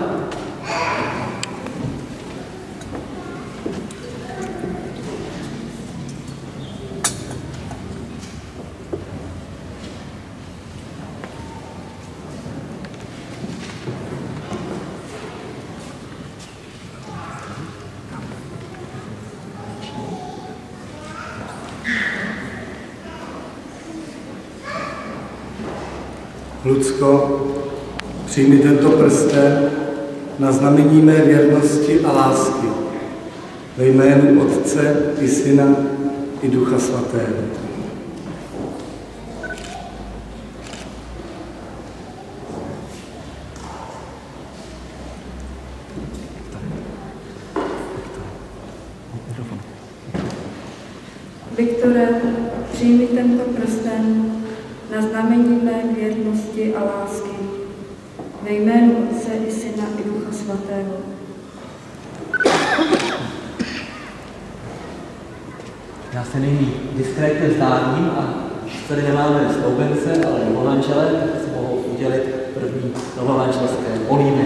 Lucko, přijmi tento prsten na znamení mé věrnosti a lásky. Ve jménu Otce i Syna i Ducha Svatého. Viktore, přijmi tento prsten na znamení mé věrnosti a lásky. Ve jménu Otce i Syna i Ducha Svatého. Já se nyní diskrétně vzdáním a tady nemáme stoupence, ale novomanžele, tak si mohou udělit první novomanželské olíny.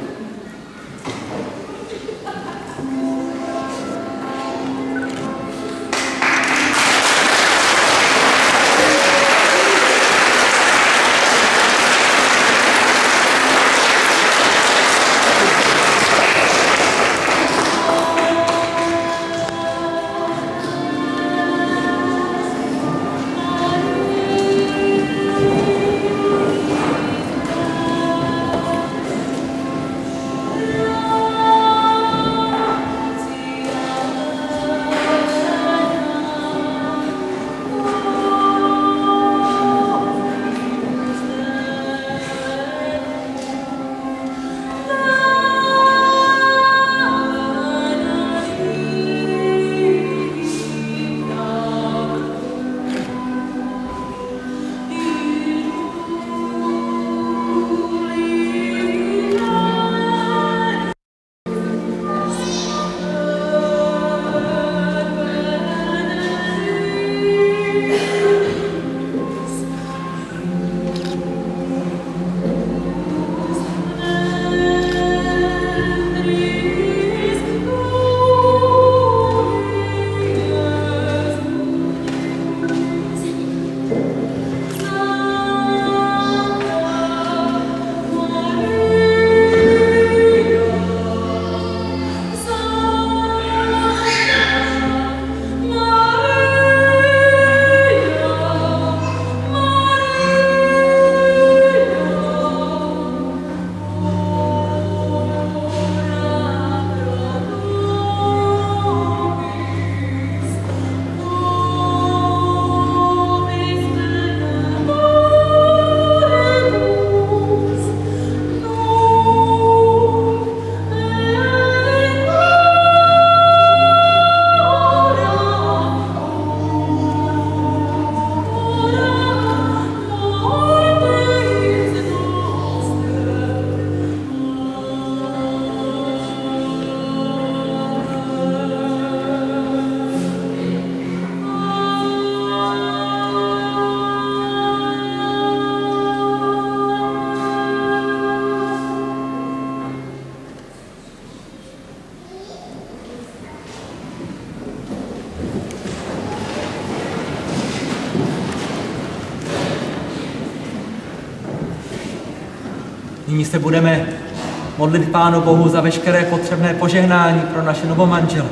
Nyní se budeme modlit Pánu Bohu za veškeré potřebné požehnání pro naše novomanžele.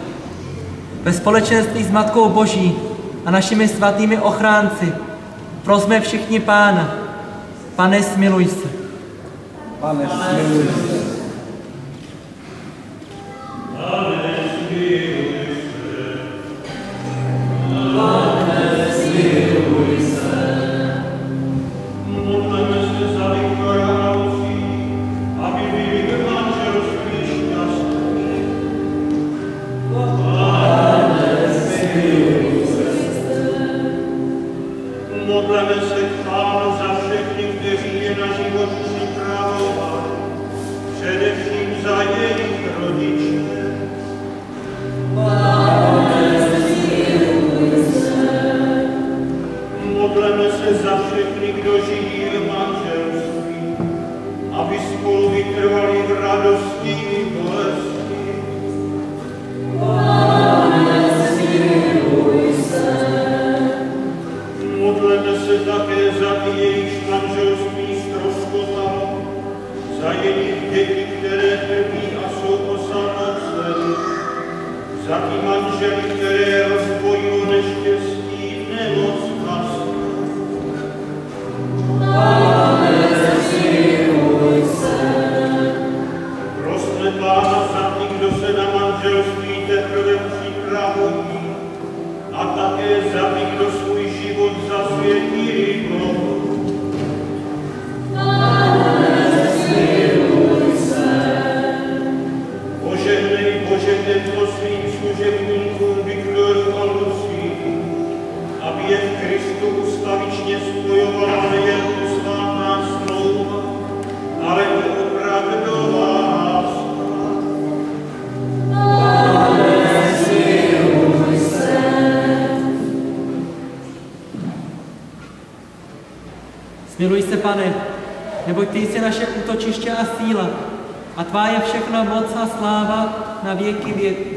Ve společenství s Matkou Boží a našimi svatými ochránci prosme všichni Pána. Pane, smiluj se. Pane, smiluj se. Amen. je zabij, kdo svůj život zasvětí Bohu. Požehnej to svým služebníkům Viktoru a Lucii, aby je v Kristu ustavičně spojovala nejen posvátná smlouva, ale i opravdová láska. Smiluj se, Pane, neboť ty jsi naše útočiště a síla, a tvá je všechno moc a sláva na věky věků.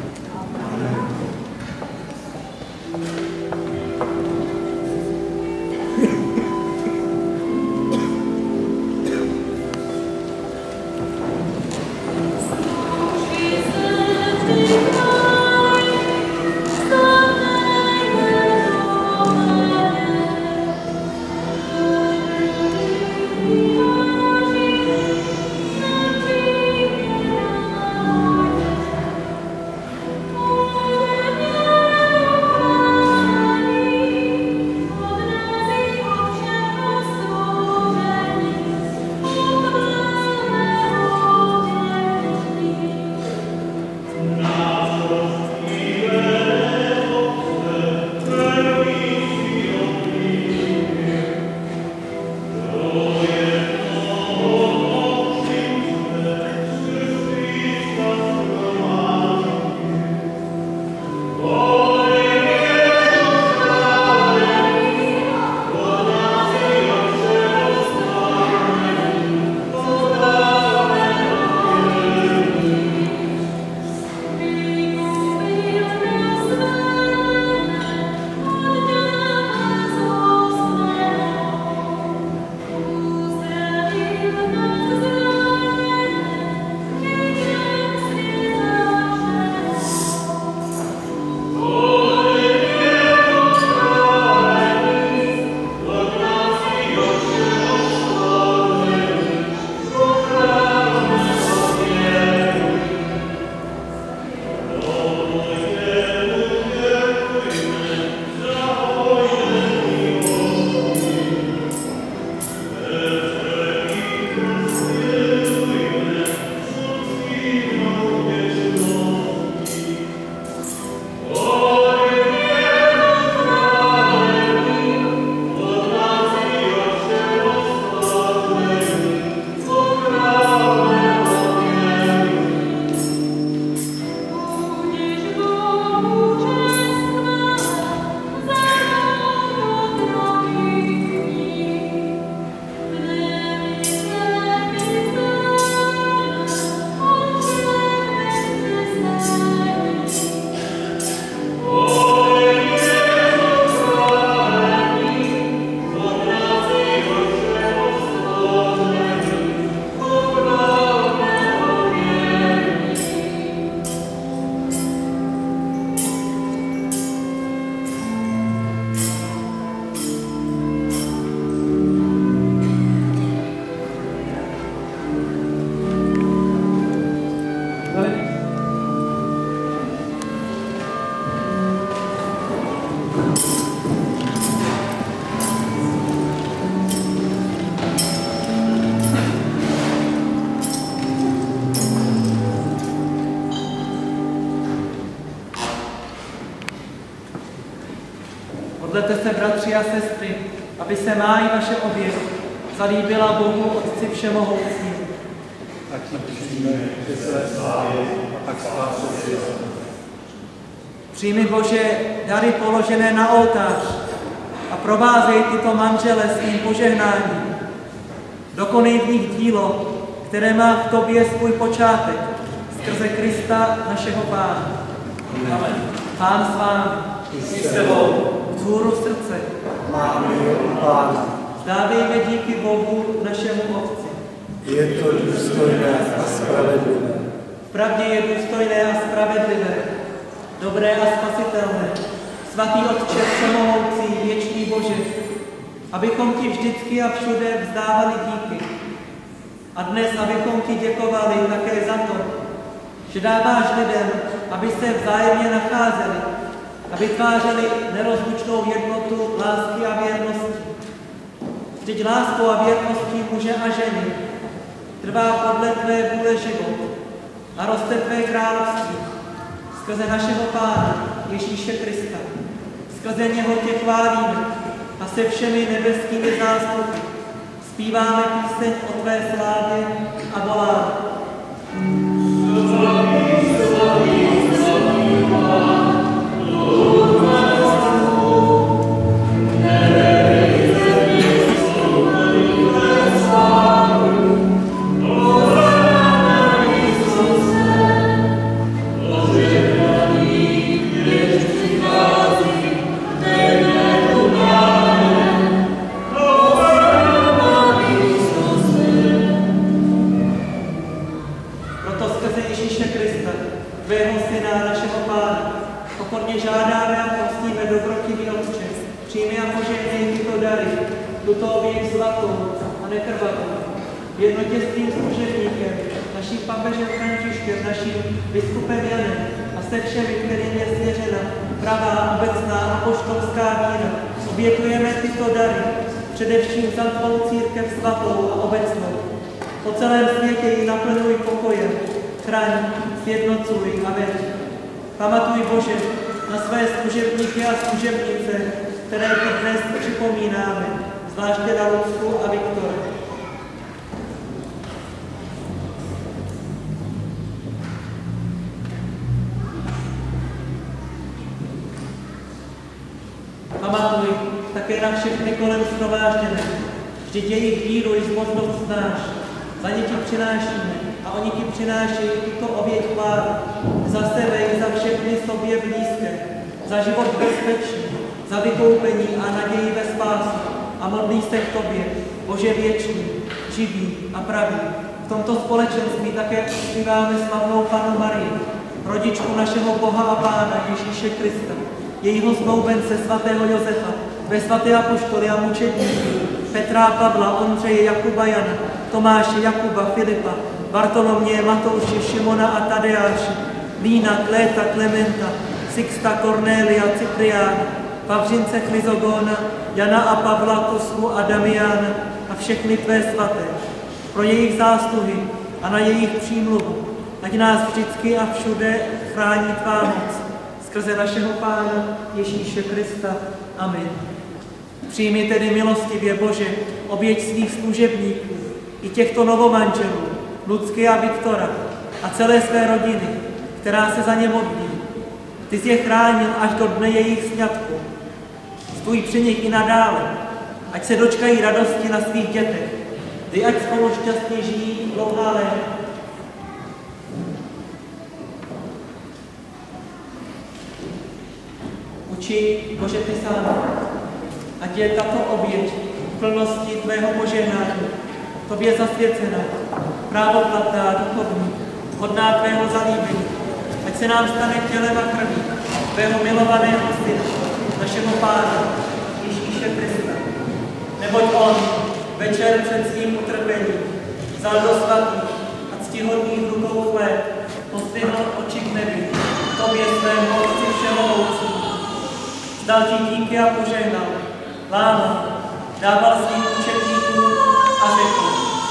Modlete se, bratři a sestry, aby se má i vaše oběť zalíbila Bohu Otci Všemohoucímu. Ať ti přijme ke své slávě a k spáse světa. Přijmi, Bože, dary položené na oltář a provázej tyto manžele svým požehnáním. Dokonej v nich dílo, které má v tobě svůj počátek, skrze Krista našeho Pána. Amen. Pán s vámi. I s tebou. Vzhůru srdce. Máme od Pána. Vzdávejme díky Bohu našemu Otci. Je to důstojné a spravedlivé. V pravdě je důstojné a spravedlivé, dobré a spasitelné, svatý Otče všemohoucí, věčný Bože, abychom ti vždycky a všude vzdávali díky. A dnes, abychom ti děkovali také za to, že dáváš lidem, aby se vzájemně nacházeli a vytvářeli nerozlučnou jednotu lásky a věrnosti. Vždyť láskou a věrností muže a ženy trvá podle tvé vůle život a roste tvé království skrze našeho Pána Ježíše Krista. Skrze něho tě chválíme a se všemi nebeskými zástupy zpíváme píseň o tvé slávě a voláme. Tuto oběť svatou a nekrvatou, v jednotě s tím služebníkem, naším papežem Františkem, naším biskupem Janem a se všemi, kterým je svěřena pravá, obecná apoštolská víra, obětujeme tyto dary, především za tvou církev svatou a obecnou. Po celém světě ji naplňuj pokojem, chraň, sjednocuj a veď. Pamatuj, Bože, na své služebníky a služebnice, které ti dnes připomínáme, zvláště na Lucku a Viktora. Pamatuj také na všechny kolem shromážděné, vždyť jejich víru i zbožnost znáš. Za ně ti přinášíme a oni ti přinášejí tuto oběť chvály za sebe i za všechny sobě blízké, za život bezpečný, za vykoupení a naději ve spásu. A modlí se k tobě, Bože věčný, živý a pravý. V tomto společenství také uctíváme slavnou Pannu Marii, rodičku našeho Boha a Pána Ježíše Krista, jejího snoubence svatého Josefa, ve svaté apoštoly a mučedníky, Petra, Pavla, Ondřeje, Jakuba, Jana, Tomáše, Jakuba, Filipa, Bartoloměje, Matouše, Šimona a Tadeáše, Lína, Kléta, Klementa, Sixta, Kornélia, Cypriána, Pavřince, Chryzogóna, Jana a Pavla, Kosmu a Damiána a všechny tvé svaté. Pro jejich zásluhy a na jejich přímluvu, ať nás vždycky a všude chrání tvá moc. Skrze našeho Pána Ježíše Krista. Amen. Přijmi tedy milostivě, Bože, oběť svých služebníků i těchto novomanželů, Lucky a Viktora a celé své rodiny, která se za ně modlí. Ty jsi je chránil až do dne jejich sňatku. Stůj při nich i nadále, ať se dočkají radosti na svých dětech, kdy ať spolu šťastně žijí dlouhá léta. Uči, Bože, ty sám, ať je tato oběť v plnosti tvého požehnání, tobě zasvěcená, právoplatná, duchovní, hodná tvého zalíbení, ať se nám stane tělem a krví tvého milovaného Syna, našeho Pána Ježíše Krista. Neboť on večer před svým utrpením vzal do svatých a ctihodných rukou své, pozdvihl oči k nebi, tobě svému Otci všemohoucímu. Dal ti díky a požehnal, lámal, dával svým učedníkům a řekl: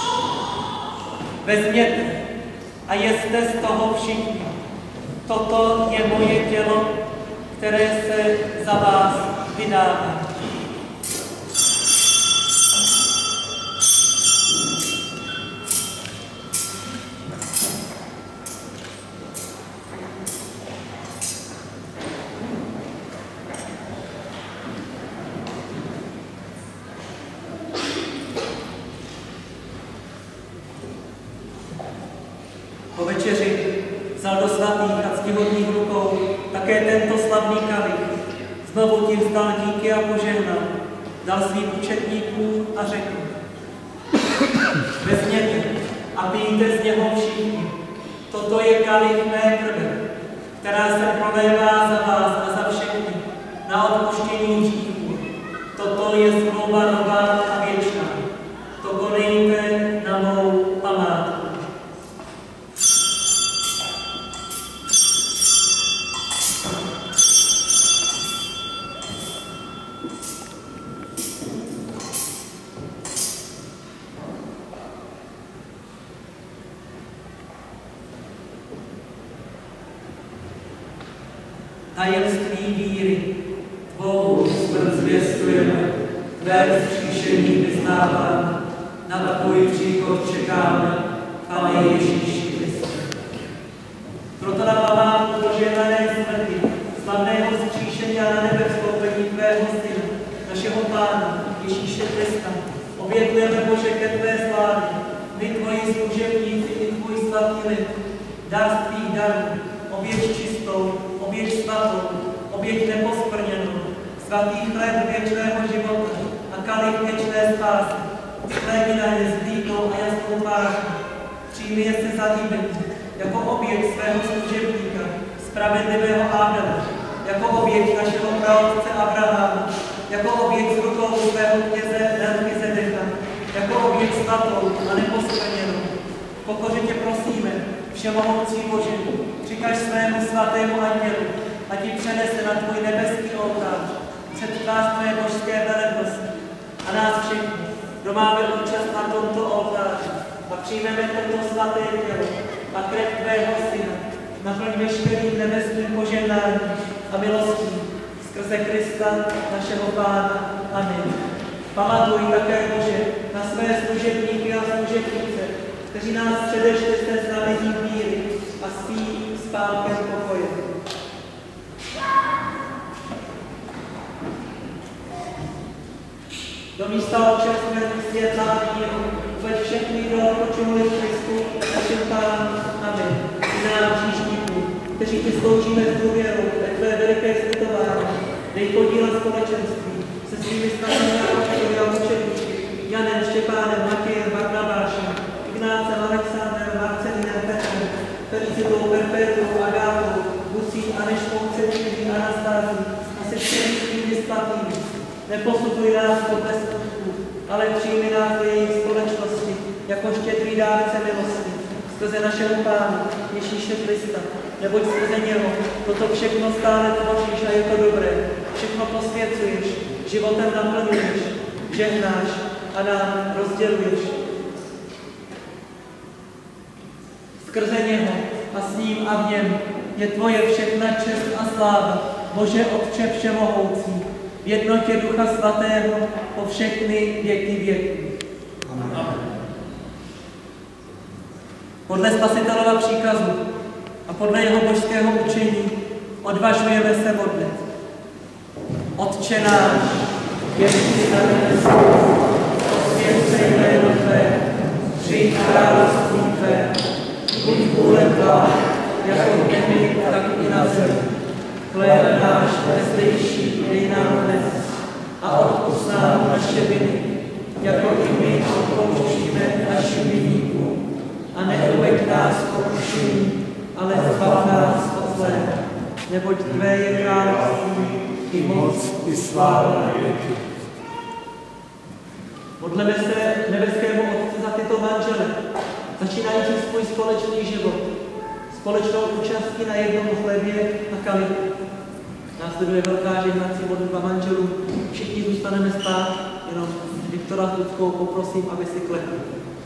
vezměte a jeste z toho všichni. Toto je moje tělo, které se za vás vydává. Po večeři vzal do svatých a ctihodných rukou také tento slavný kalich. Znovu ti vzdal díky a požehnal, dal svým učedníkům a řekl: vezměte a pijte z něho všichni. Toto je kalich mé krve, která se prolévá za vás a za všechny na odpuštění hříchů. Toto je smlouva nová a věčná. To konejte na mou památku. tajemství víry. Tvou smrt zvěstujeme, tvé vzkříšení vyznáváme, na tvůj příchod čekáme, Pane Ježíši Kriste. Proto na památku požehnané smrti, slavného vzkříšení a na nebe vstoupení tvého Syna, našeho Pána Ježíše Krista, obětujeme, Bože, ke tvé slávě, my tvoji služebníci i tvůj svatý lid, dar tvých darů, oběť čistou, oběť svatou, oběť neposkvrněnou, svatý chléb věčného života a kalich věčné spásy, shlédni na ně s blídnou a jasnou tváří, přijmi je se zalíbení, jako oběť svého služebníka, spravedlivého Abela, jako oběť našeho praotce Abrahama, jako oběť z rukou svého kněze Melchizedecha, jako oběť svatou a neposkvrněnou. V pokoře tě prosíme, všemohoucí Bože, přikaž svému svatému andělu, a ti přenese na tvůj nebeský oltář, před tvář tvé božské velebnosti a nás všechny, kdo máme účast na tomto oltáři a přijmeme toto svaté tělo a krev tvého Syna, naplň veškerým nebeským požehnáním a milostí skrze Krista, našeho Pána. Amen. Pamatuj také, Bože, na své služebníky a služebnice, kteří nás předešli se znamením víry a spí spánkem pokoje. Do místa občerstvení světla a míru, uveď všechny, kdo odpočinuli v Kristu, našem Pánu. Amen. I nám příštíků, kteří ti sloužíme s důvěrou ve tvé veliké světování, dej podíl společenství se svými svatými apoštoly a učedníky, Janem, Štěpánem, Matějem, Barnabášem, Ignácem, Alexandrem, Marcelinem, Petrem, Felicitou, Perpetuou, Agátou, Busí, Aneškou, Cecilí, Anastází a se všemi svými svatými. Neposuduj nás podle skutků, ale přijmi nás do jejich společnosti jako štědrý dárce milosti skrze našeho Pána Ježíše Krista, neboť skrze něho toto všechno stále tvoříš a je to dobré, všechno posvěcuješ, životem naplňuješ, žehnáš a nám rozděluješ. Skrze něho a s ním a v něm je tvoje všechna čest a sláva, Bože Otče všemohoucí, v jednotě Ducha Svatého po všechny věky věků. Podle Spasitelova příkazu a podle jeho božského učení odvažujeme se modlit. Otče náš, jsi na nebesích, posvěť se jméno tvé, přijď království tvé, buď vůle tvá, jako v nebi, tak i na zemi. Chléb náš nezdejší dej nám dnes a odpusť nám naše viny, jako i my odpouštíme našim viníkům. A neuveď nás pokušení, ale zbav nás od zlého, neboť tvé je království, i moc, i sláva na věky. Modleme se nebeskému Otci za tyto manžele, začínající svůj společný život, společnou účastí na jednom chlebě a kalichu. Následuje velká žehnací modlitba manželů. Všichni zůstaneme stát, jenom Viktora s Luckou poprosím, aby si klekli.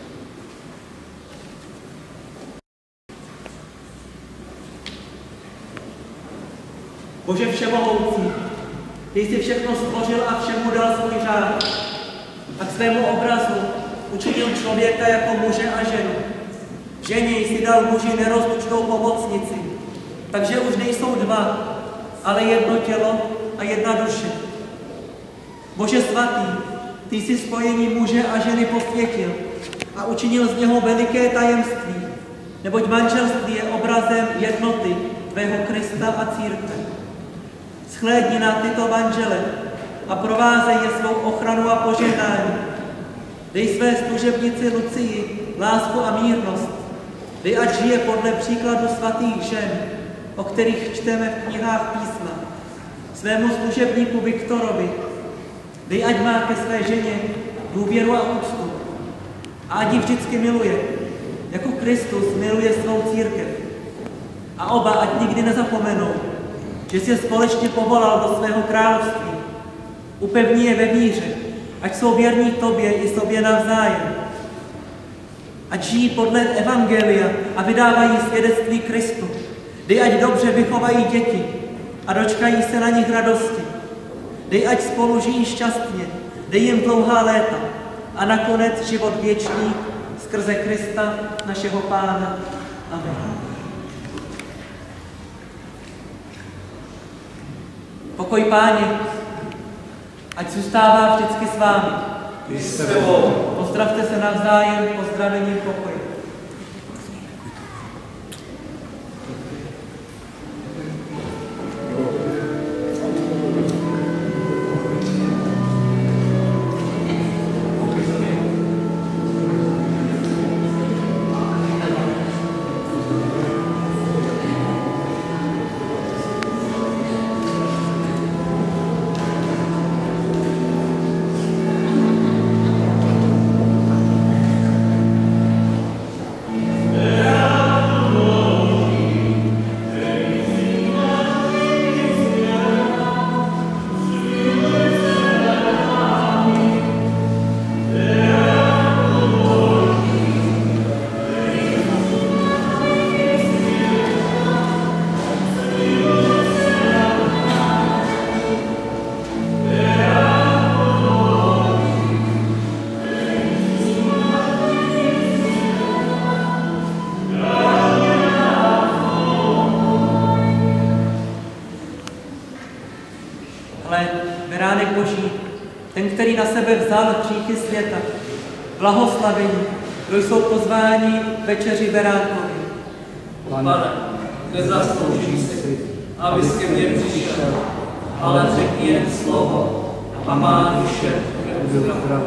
Bože všemohoucí, ty jsi všechno stvořil a všemu dal svůj řád. A k svému obrazu učinil člověka jako muže a ženu. Ženě jsi dal muži nerozlučnou pomocnici, takže už nejsou dva, ale jedno tělo a jedna duše. Bože svatý, ty jsi spojení muže a ženy posvětil a učinil z něho veliké tajemství, neboť manželství je obrazem jednoty tvého Krista a církve. Shlédni na tyto manžele a provázej je svou ochranu a požehnání. Dej své služebnici Lucii lásku a mírnost. Dej, ať žije podle příkladu svatých žen, o kterých čteme v knihách písma. Svému služebníku Viktorovi dej, ať má ke své ženě důvěru a úctu. A ať ji vždycky miluje, jako Kristus miluje svou církev. A oba ať nikdy nezapomenou, že jsi je společně povolal do svého království. Upevní je ve víře, ať jsou věrní tobě i sobě navzájem. Ať žijí podle evangelia a vydávají svědectví Kristu. Dej, ať dobře vychovají děti a dočkají se na nich radosti. Dej, ať spolu žijí šťastně, dej jim dlouhá léta a nakonec život věčný skrze Krista, našeho Pána. Amen. Pokoj Páně, ať zůstává vždycky s vámi. Pozdravte se navzájem pozdravením pokoje. Beránek Boží, ten, který na sebe vzal hříchy světa, blahoslavení, kdo jsou pozváni k večeři beránkovi. Pane, nezasloužím si, abys ke mně přišel, ale řekni jen slovo a má duše bude uzdravena.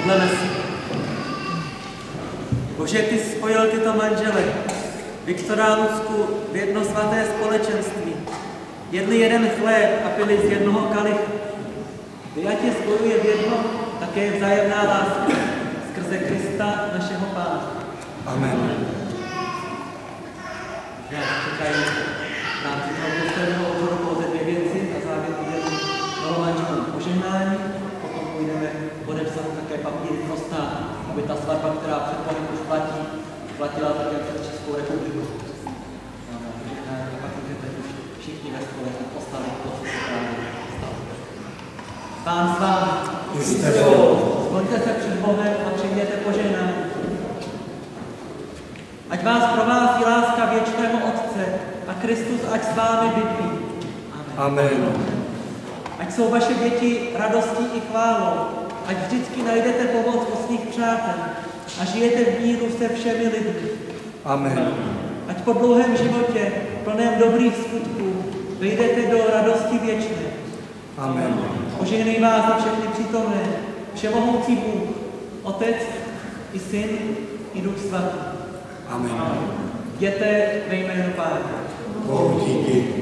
Modleme si. Bože, ty spojil tyto manžele, Viktora a Lucku, v jedno svaté společenství. Jedli jeden chléb a pili z jednoho kalicha. Ty, ať je spojuje v jedno, také vzájemná láska skrze Krista, našeho Pána. Amen. Já čekají v rámci toho posledního obzoru pouze dvě věci. Na závěr budeme novomanželům požehnání, potom půjdeme podepsat také papíry pro stát, aby ta svatba, která před Bohem už platí, platila také před Českou republiku. Máme požehnání a pak můžete už všichni ve stole postavit to, co se právě stalo. Pán s vámi. Skloňte se před Bohem a přijměte požehnání. Ať vás provází láska věčného Otce a Kristus ať s vámi bydlí. Amen. Amen. Ať jsou vaše děti radostí i chválou. Ať vždycky najdete pomoc u svých přátel a žijete v míru se všemi lidmi. Amen. Ať po dlouhém životě, plném dobrých skutků, vejdete do radosti věčné. Amen. Požehnej vás za všechny přítomné, všemohoucí Bůh, Otec i Syn i Duch Svatý. Amen. Jděte ve jménu Pána. Bohu díky.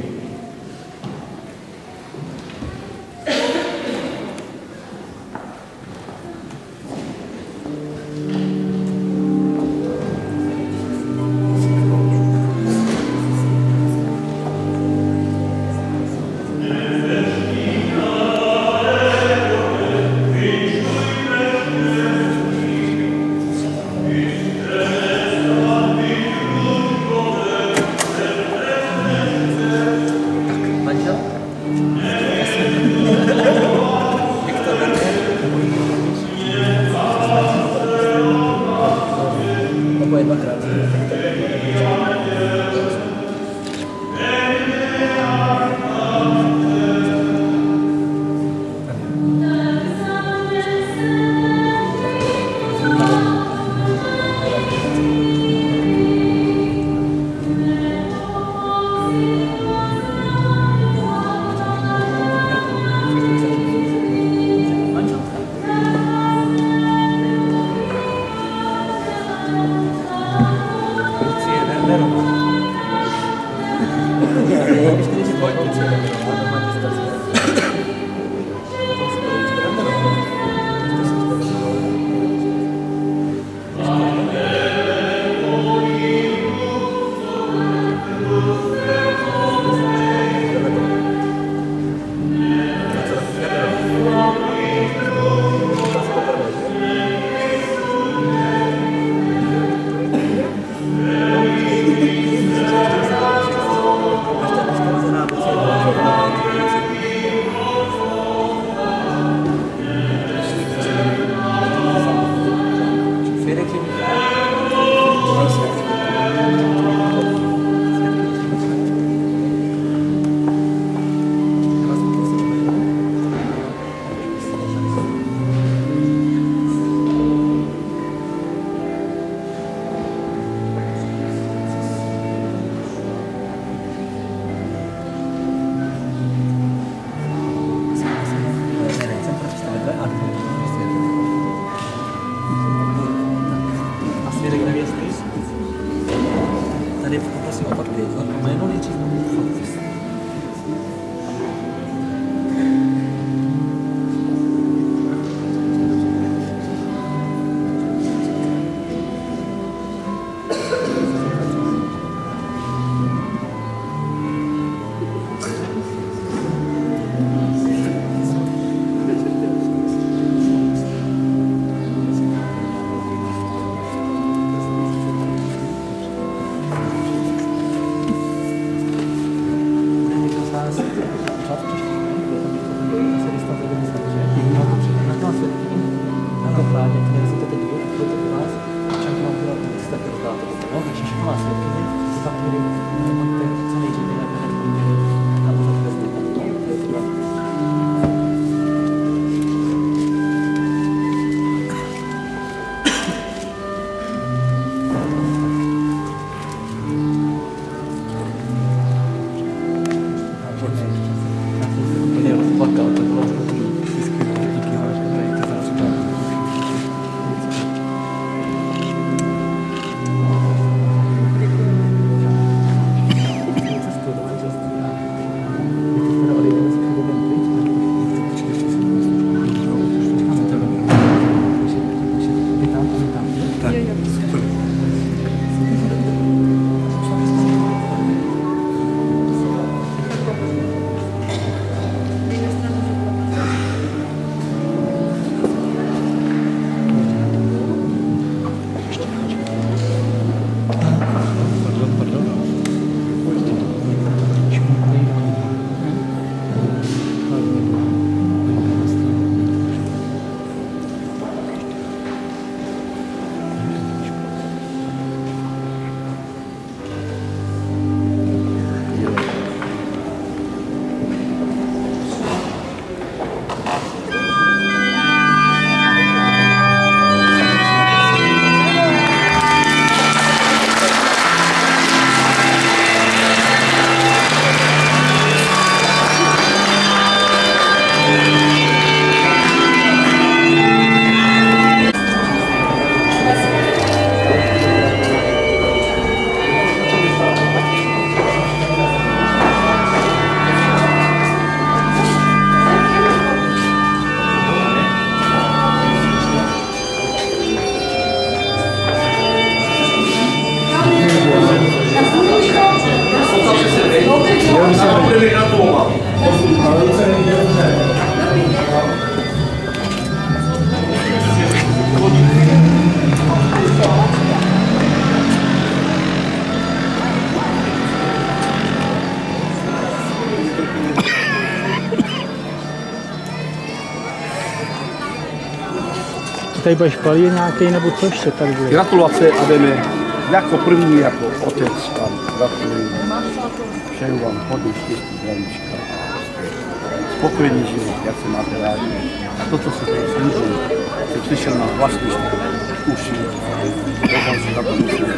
Tady budeš palít nějaký, nebo co ještě tady bude? Gratulace Ademe, jako první, jako otec vám gratuluji. Přeju vám hodně štěstí, zdravíčka. Spokojený život, jak se máte rádi. A to, co se tady slyšel, jsem slyšel na vlastní uši. Doufám, že tato musím.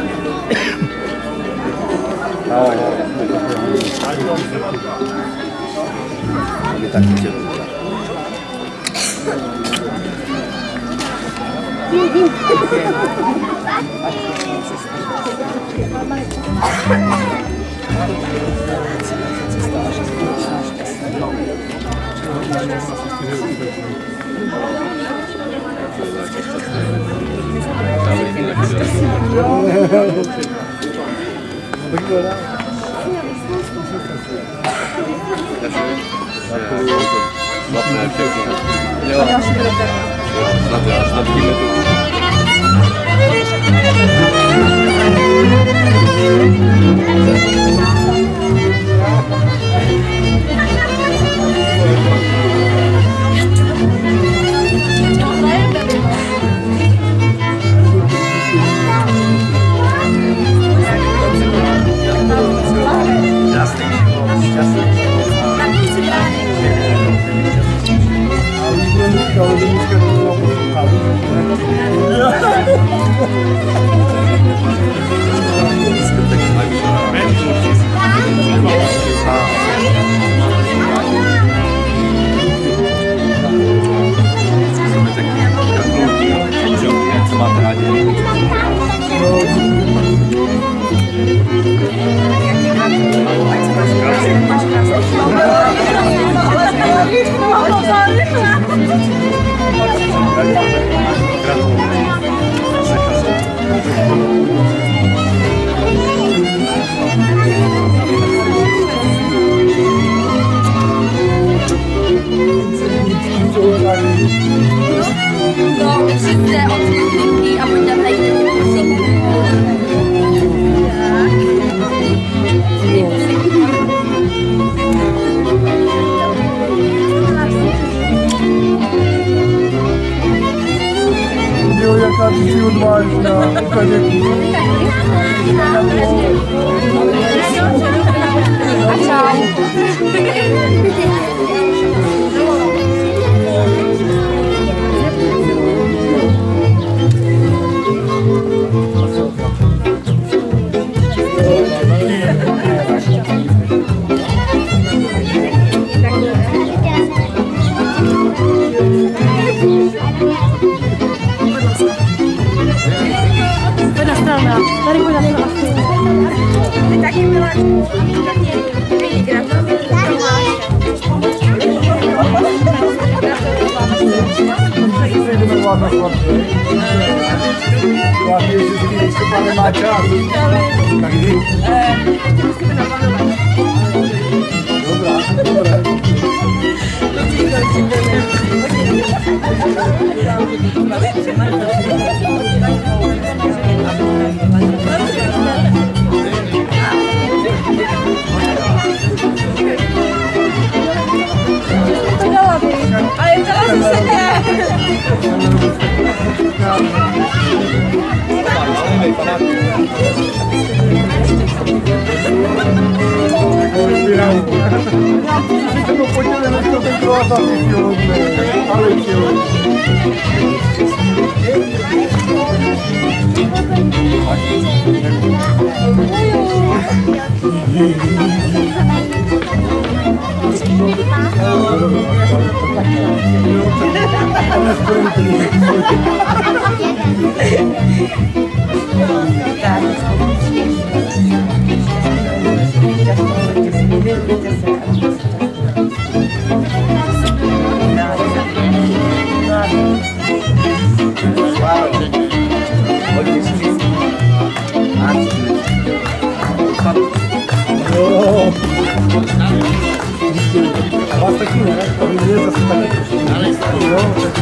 Aby tak chtěl. Вас такі, не? Мені зase такі.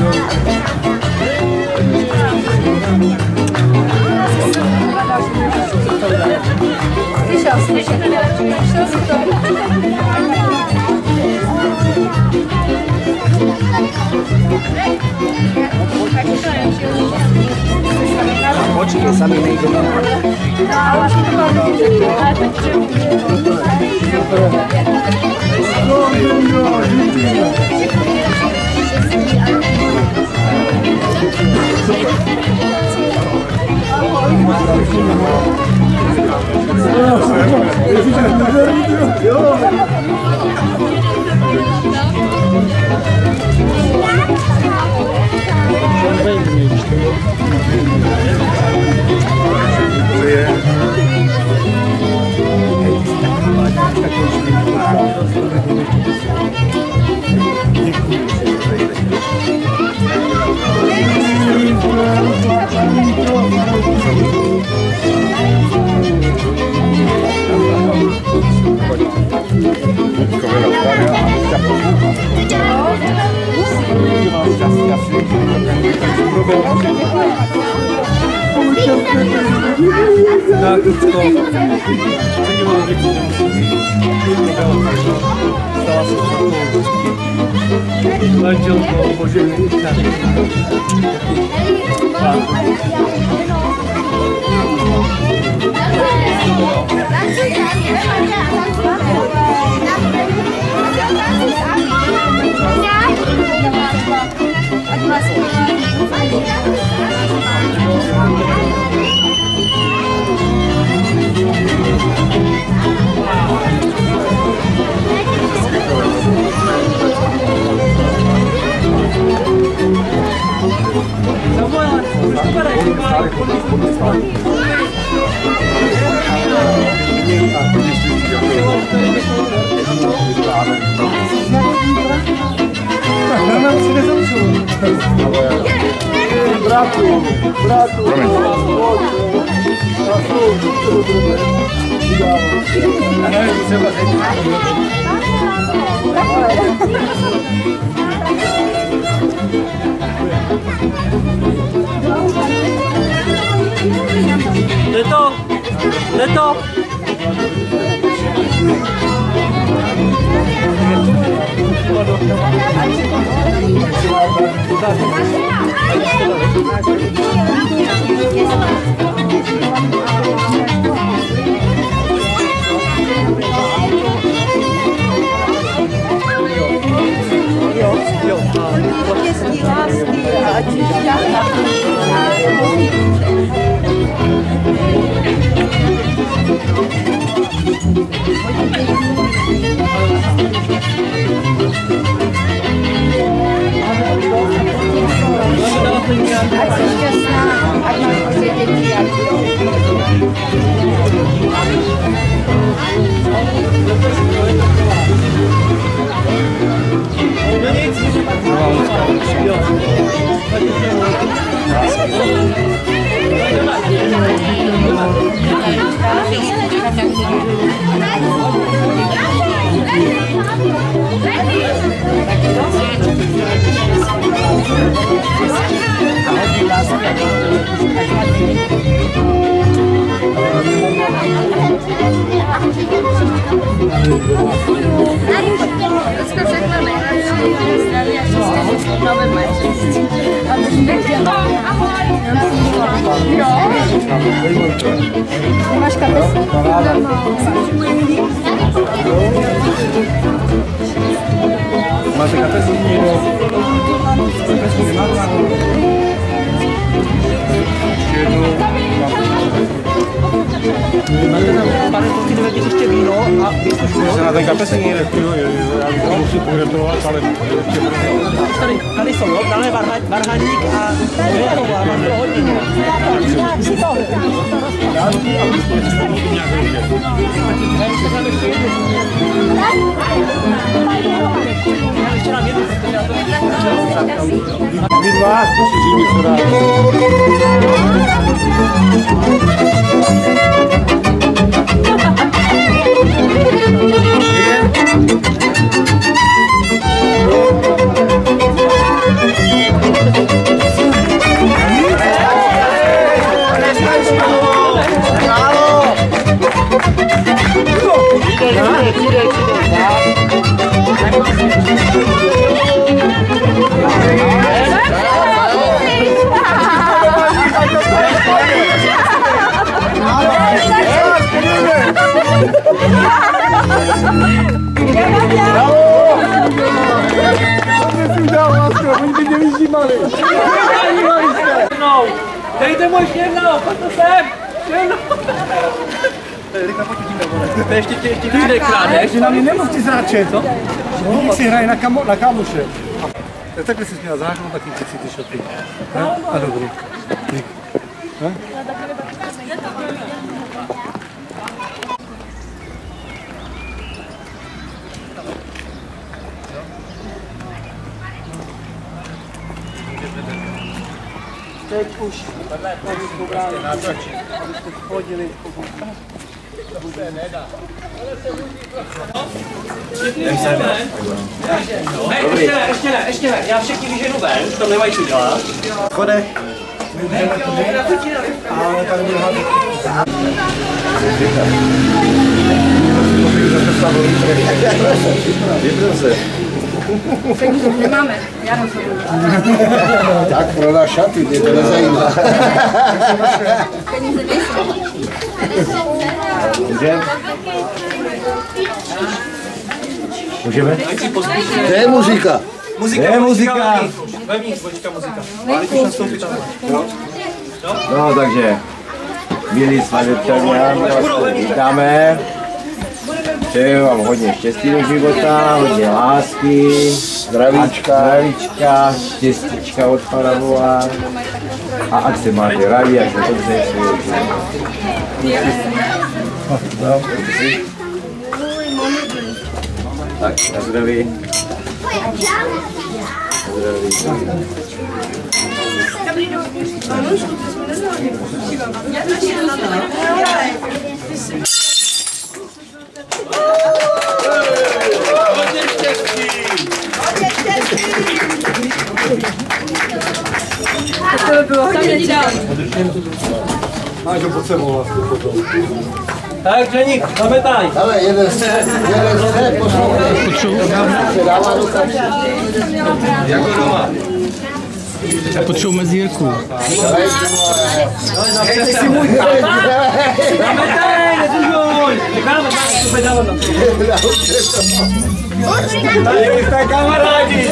Počkej, sami nejdeme. Tak, to předělal věku, stala se takovou manželkou Boženy. Máš kapesní? Máte kapesní? Kapesní nemáte? Ještě jednou. Máte tam, pane kluky, jdeme ještě víno a vysušuju. Se na ten kapesník jde, já musím pogratulovat, ale ještě Tady jsou, jo, dále varhaník a věková, mám to hodně. Jak si to? Ještě nám jednu, vy dva, si říct, co dá. Dejte mu ještě jednou, pojď to sem! To ještě ty krádeš? Že na mě nemohl ty zráčet, co? Všichni si hrají na kamuše. Takhle jsi měla záchnu, taky ty ty šoty. A dobrý. Teď už, takhle hodili. Ještě ne, já všechny vyženu ven, to nemají co dělat. Chodech. Ale tady bude hlavně. Vypil se. Peníze nemáme, já rozhoduju. Tak prodá šaty, mě to nezajímá. Peníze nejsou. Můžeme? To je muzika. Muzika. No, takže, milí svatebčané, vítáme. Přeju vám hodně štěstí do života, hodně lásky, zdravíčka, štěstíčka od Pana Boha. A ať se máte rádi, ať se dobře tak, na zdraví. Máš ho pod sebou vlastně potom. Tak, Ženík, zametaj. Ale jeden se poslouchej. Dává do kapsy. Jako doma. Já potřebuji mezírku. Hej, si můj zametaj, nezužuj. Dáme, to dáme na to. Tady jste kamarádi.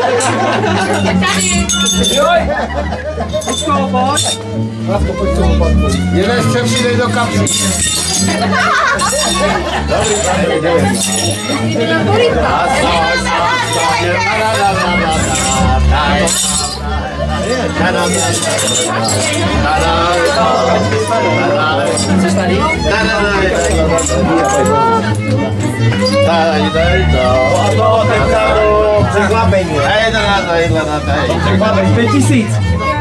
Joj. Počko, pojď. Jeden se přidej do kapsy. Překvapení. Překvapení, 5000.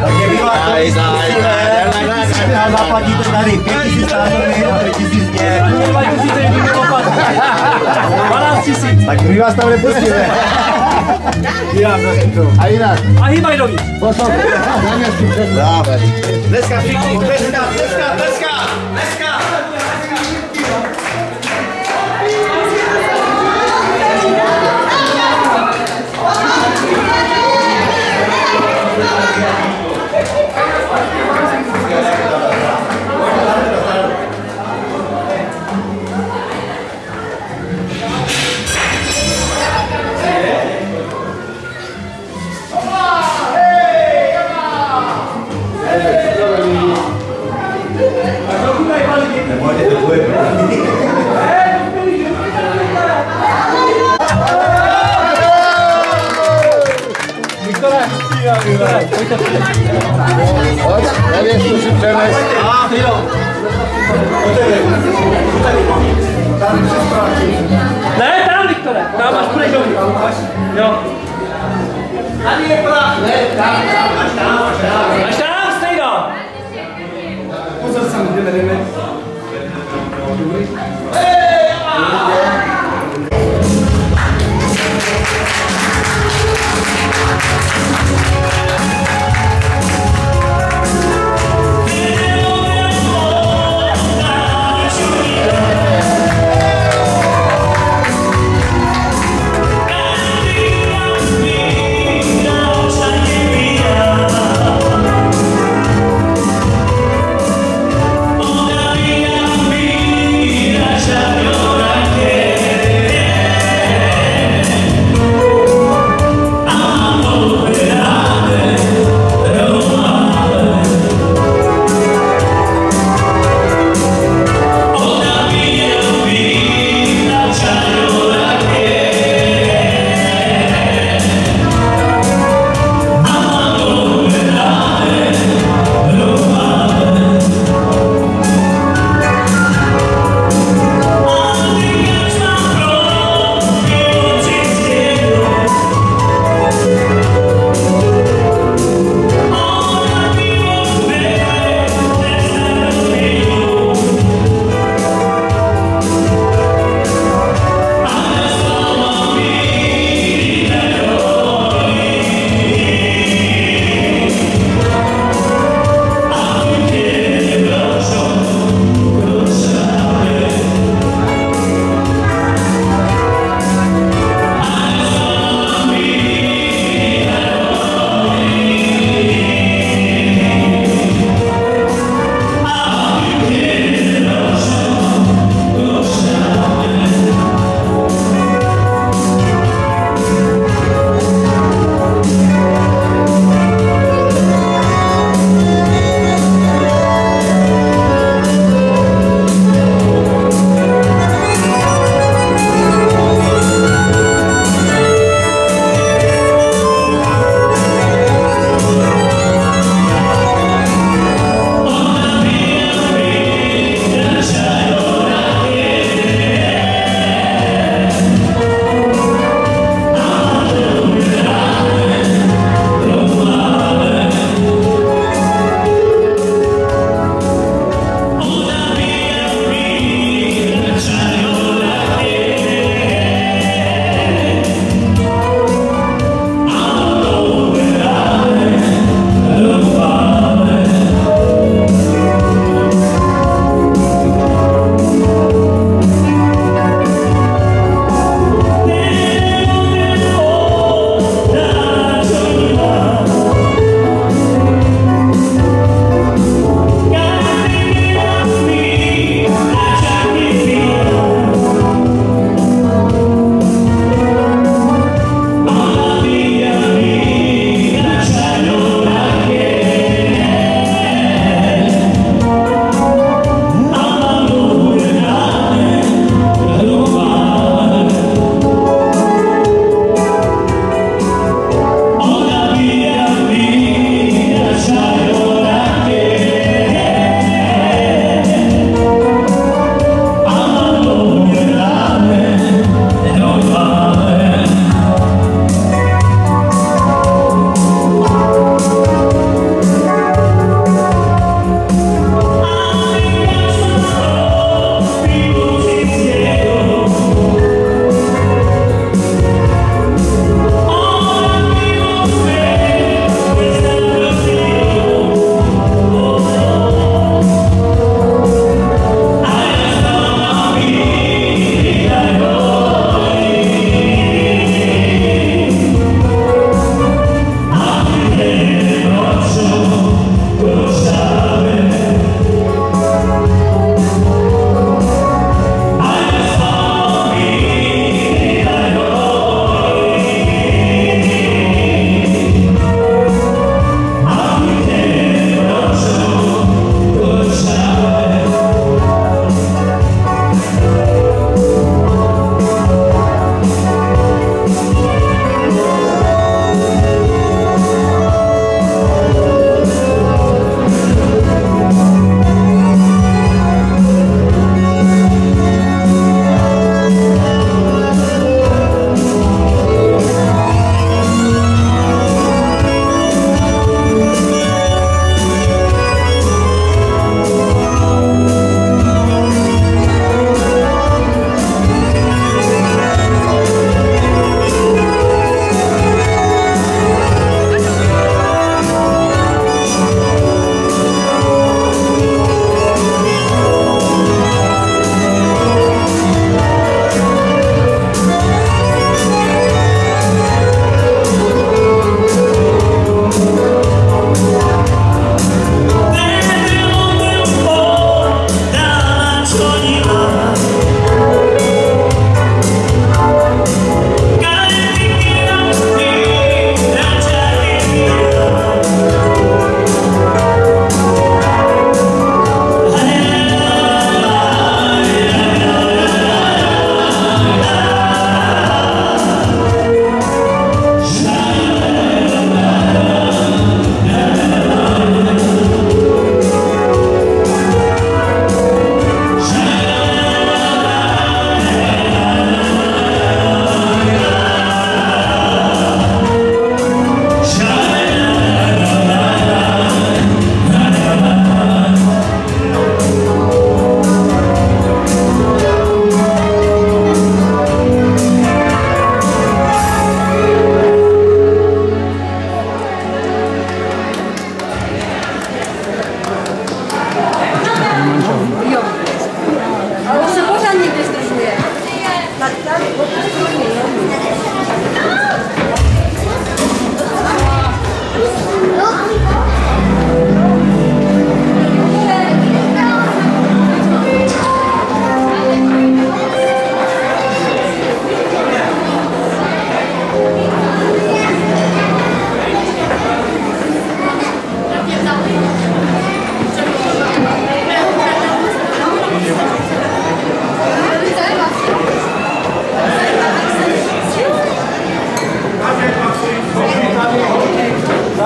Zaplatíte tady 5000 tátory a 5000 mě. 2000 je mi opat. 12 000. Tak my vás tam nepustíme. A jinak. A hýbaj dovnitř. Poslouchej. Dneska všichni, dneska. Hey! Nebojte, to bude první. Viktore, pojďte. Nevím, zkusím přenést. Ty jo. Ne, tam, Viktore, tam až půjdeš do mě. Jo. Tady je prach. Ne, tam, až tam. Až tam, stejno. Pozor sám, jdeme. Yeah.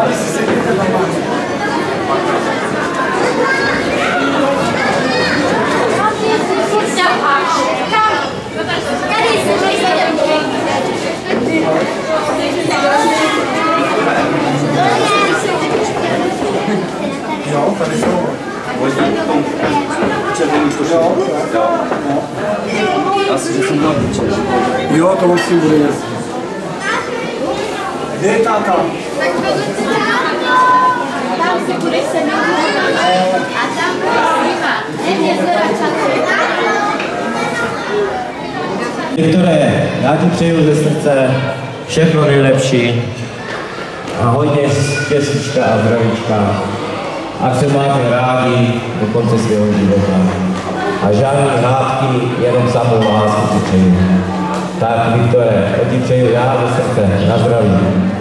Jo, tady jsou. Asi, že jsem dal piče. Jo, to musím bude jezdit. Kde je táta? Tam si budeš se a tam Viktore, já ti přeju ze srdce všechno nejlepší a hodně štěstíčka a zdravíčka. Ať se máte rádi do konce svého života. A žádný hádky, jenom samou lásku ti přeju. Tak Viktore, to ti přeju já ze srdce. Na zdraví.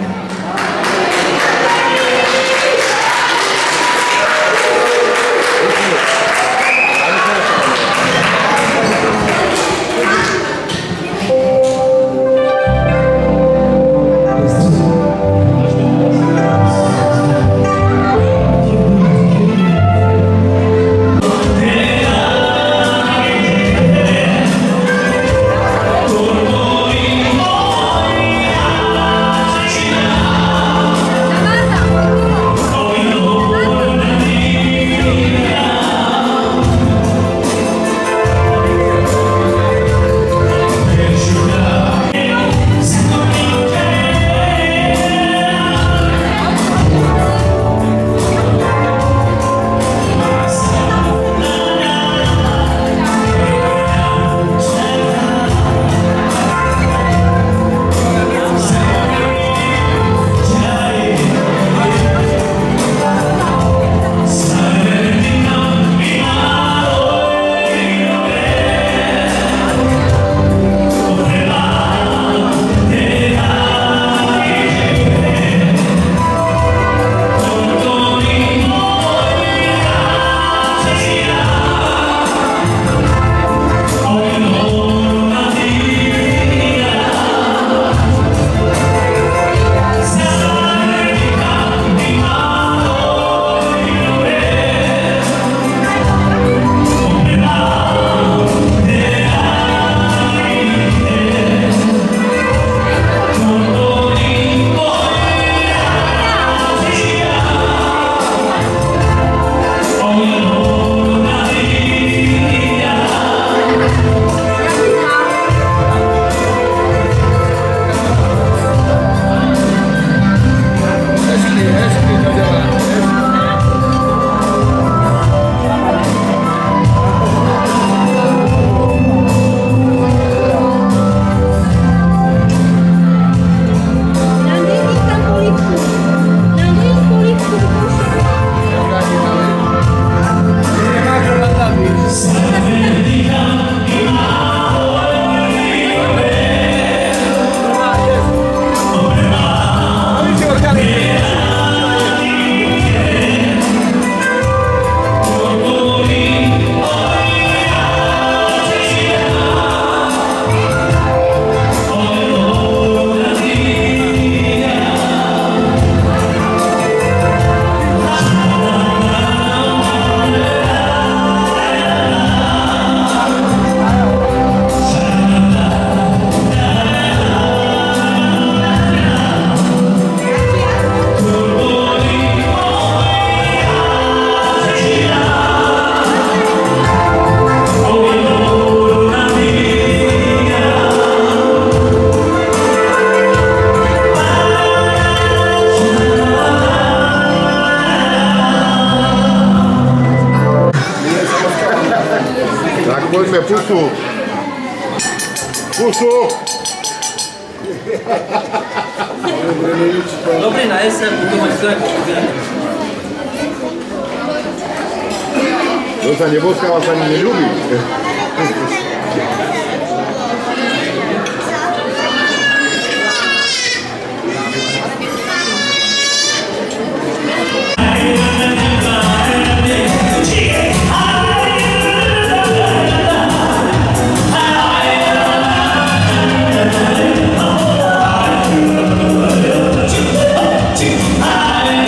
Pojďme, pusu. Pusu. Dobrý, na jesen, budu mať to jako To sa Neboská vás ani neľúbi. I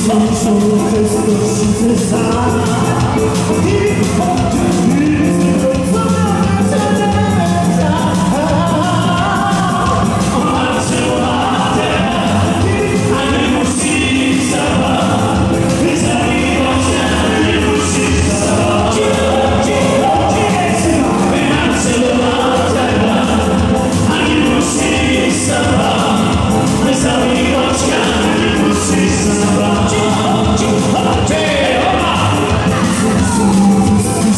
Musíš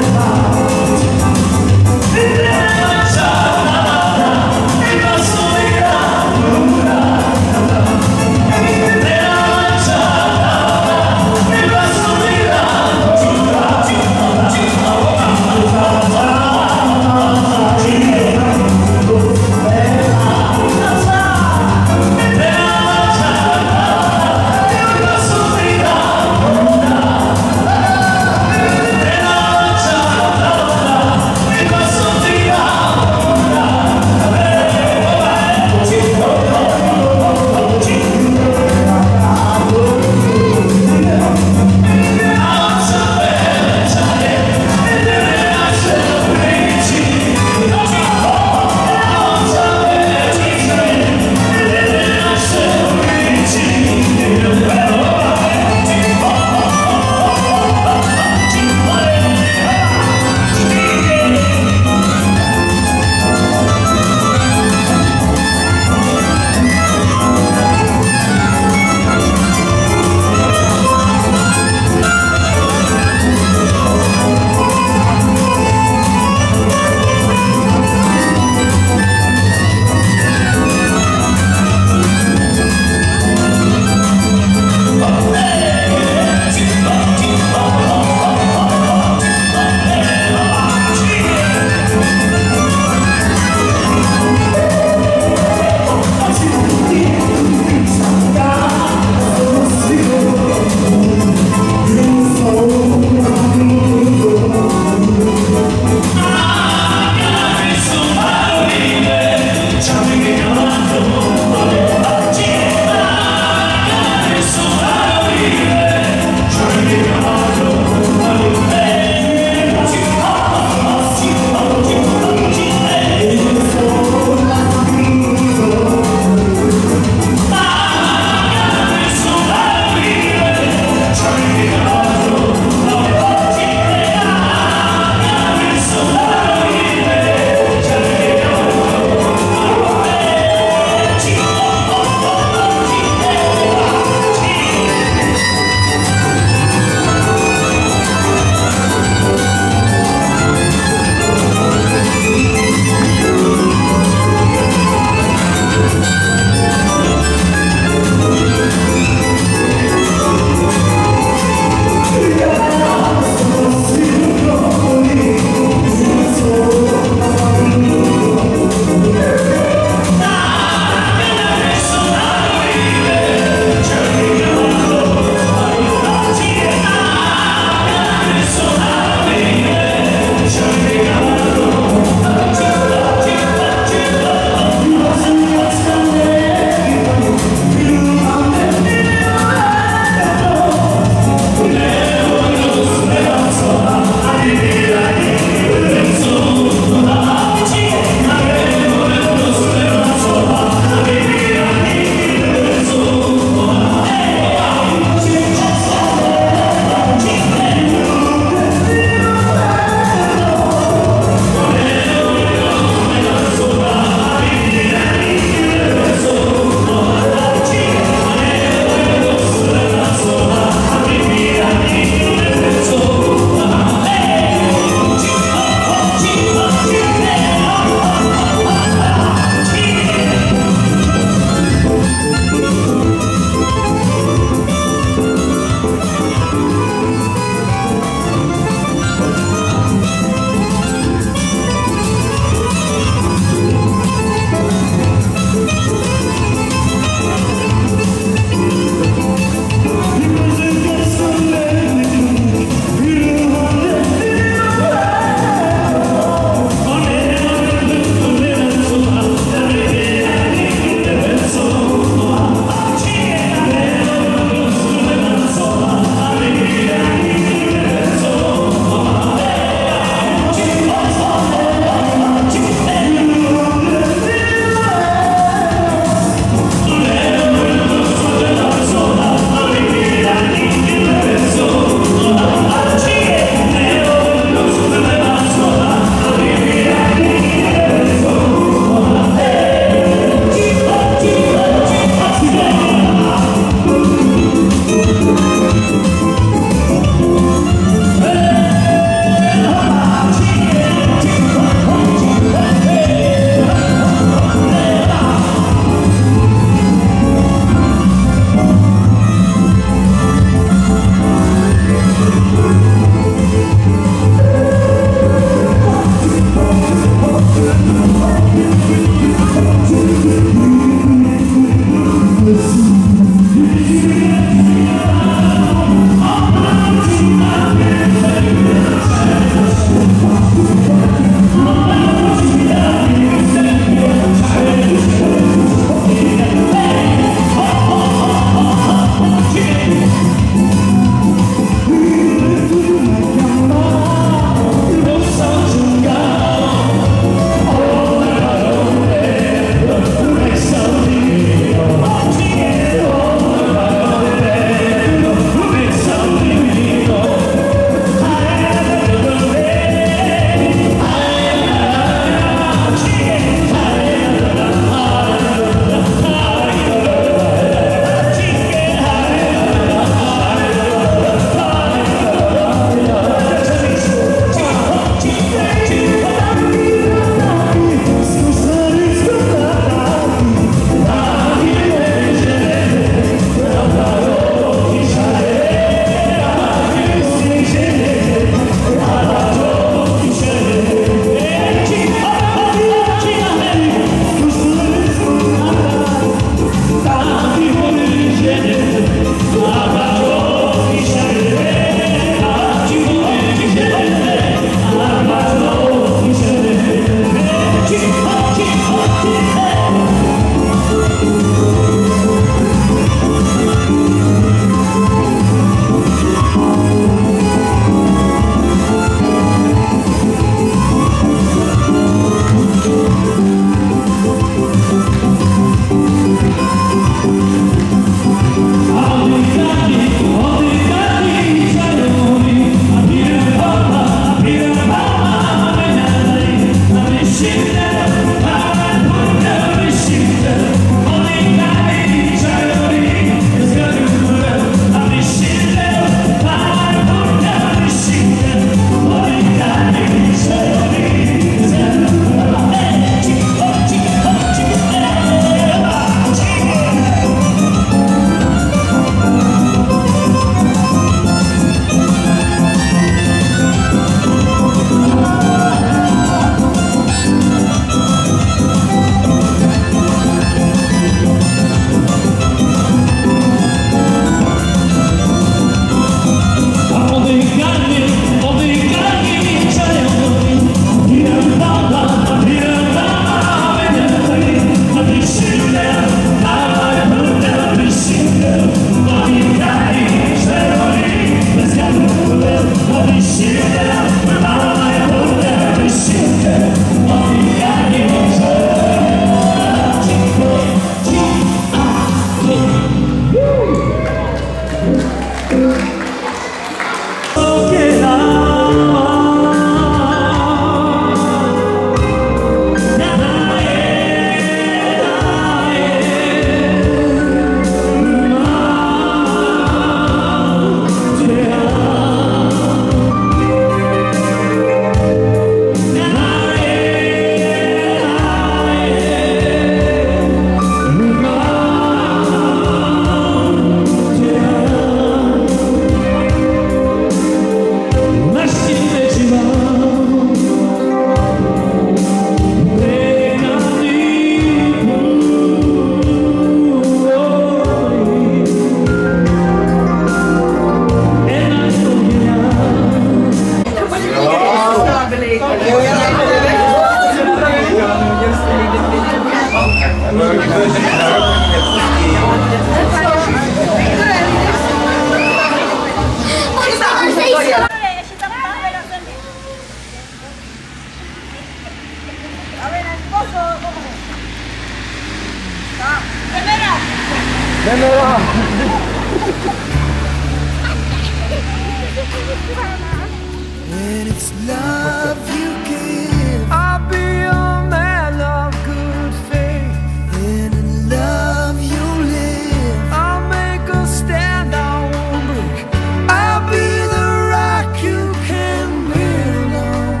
When it's love you give, I'll be a man of good faith. When in love you live, I'll make a stand, I won't break. I'll be the rock you can build on.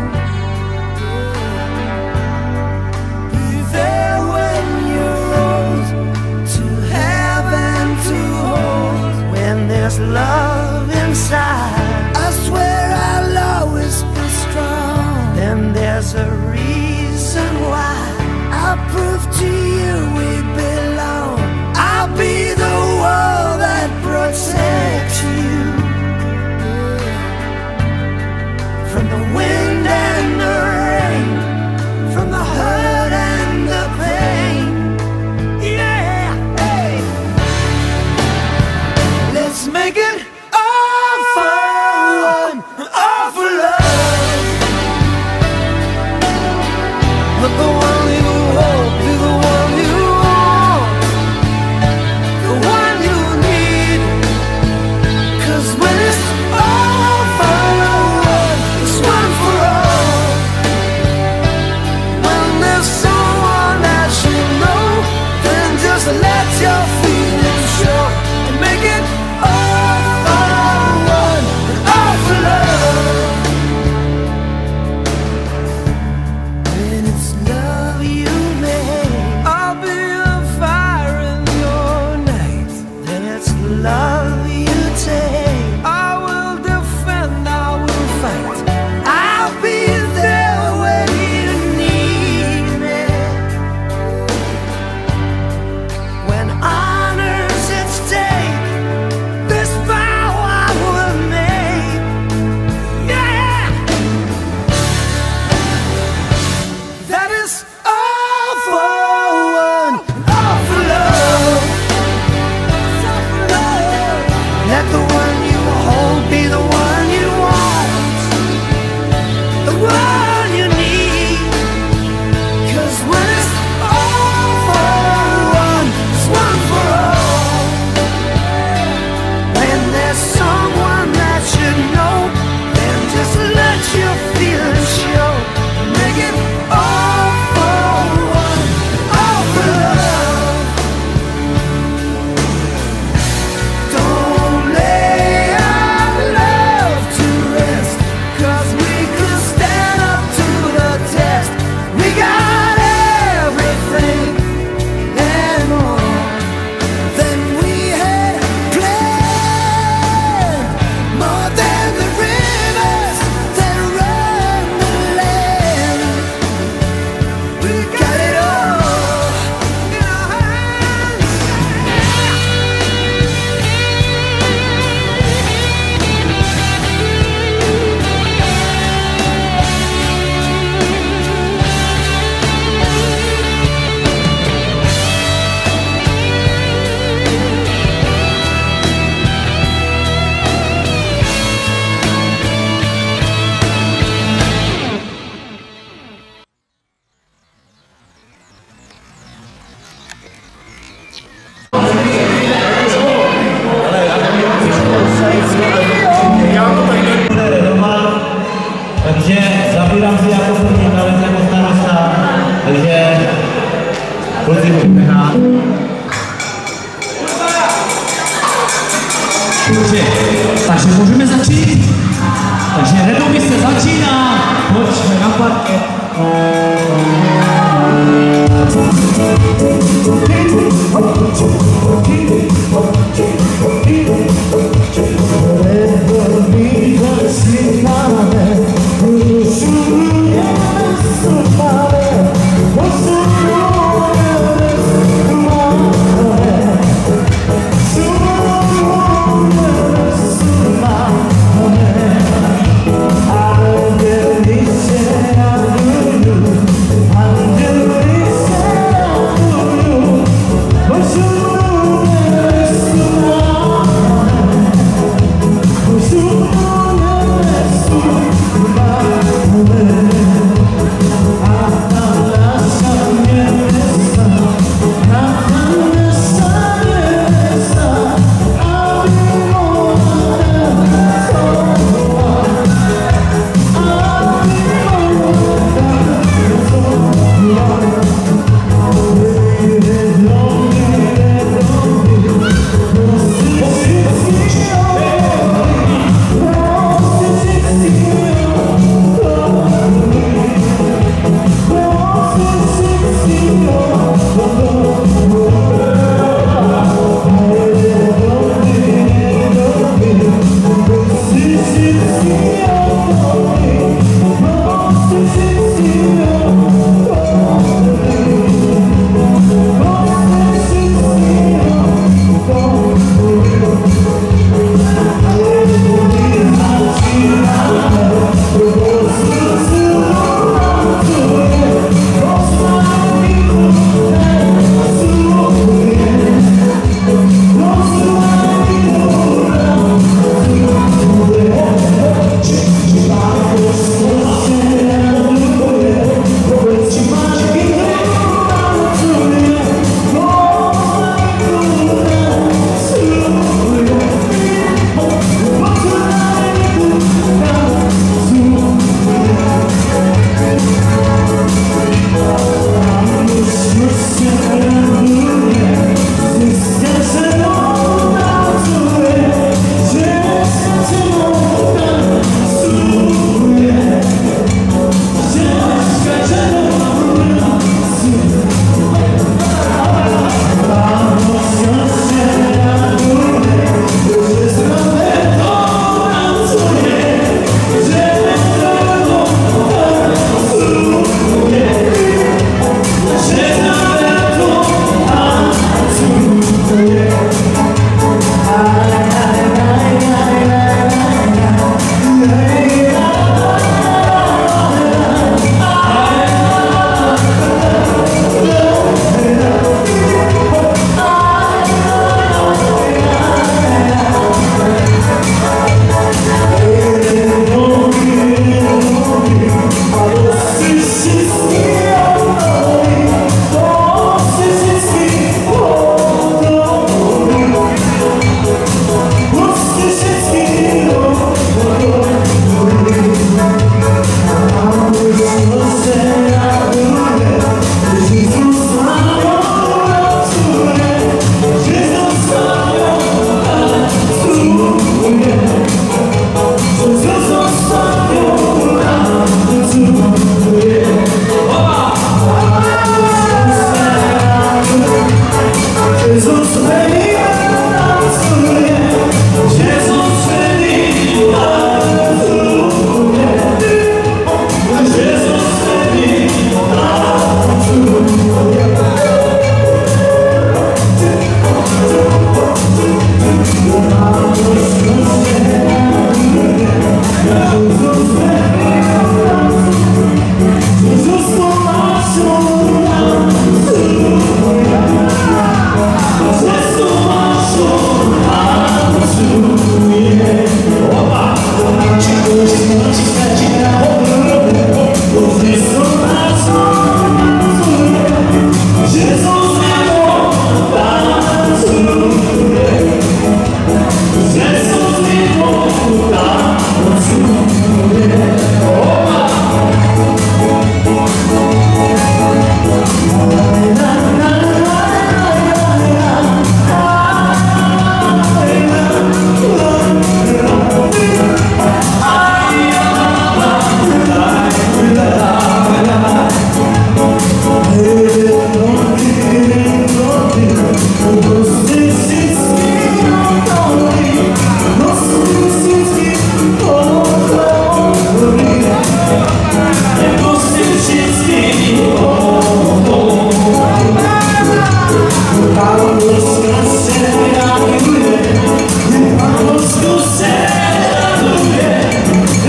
Be there when you're old, to have and to hold. When there's love inside, I swear I'll always be strong.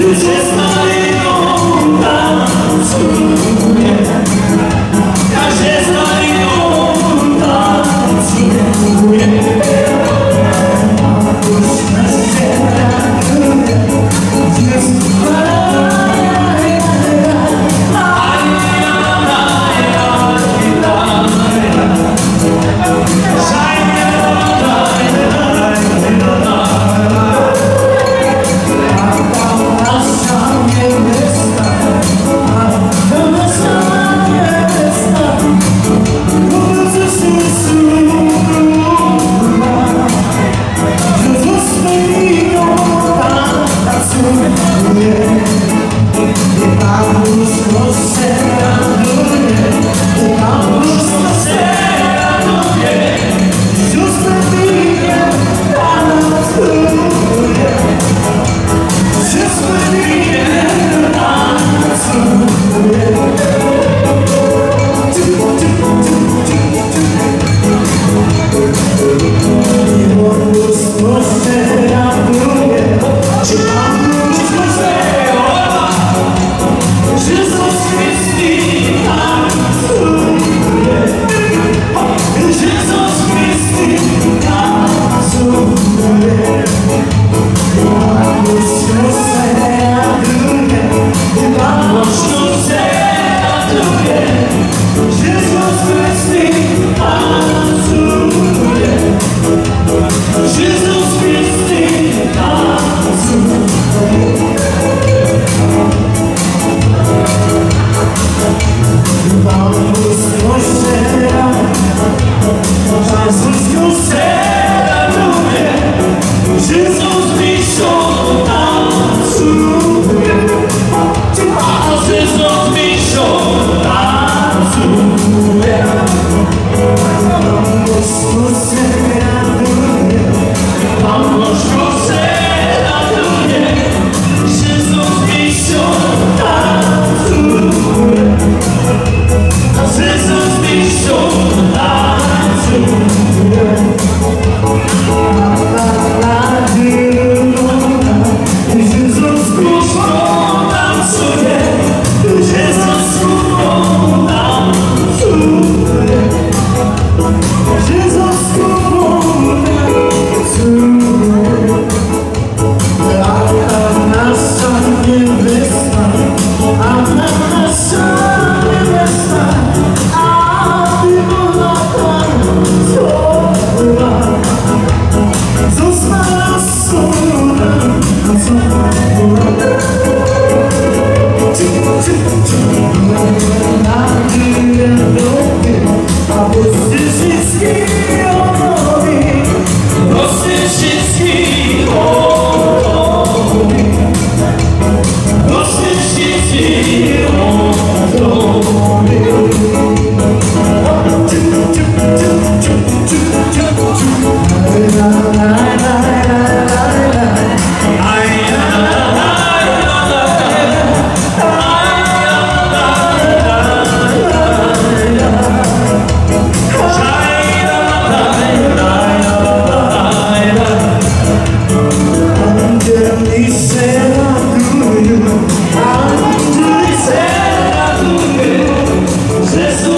This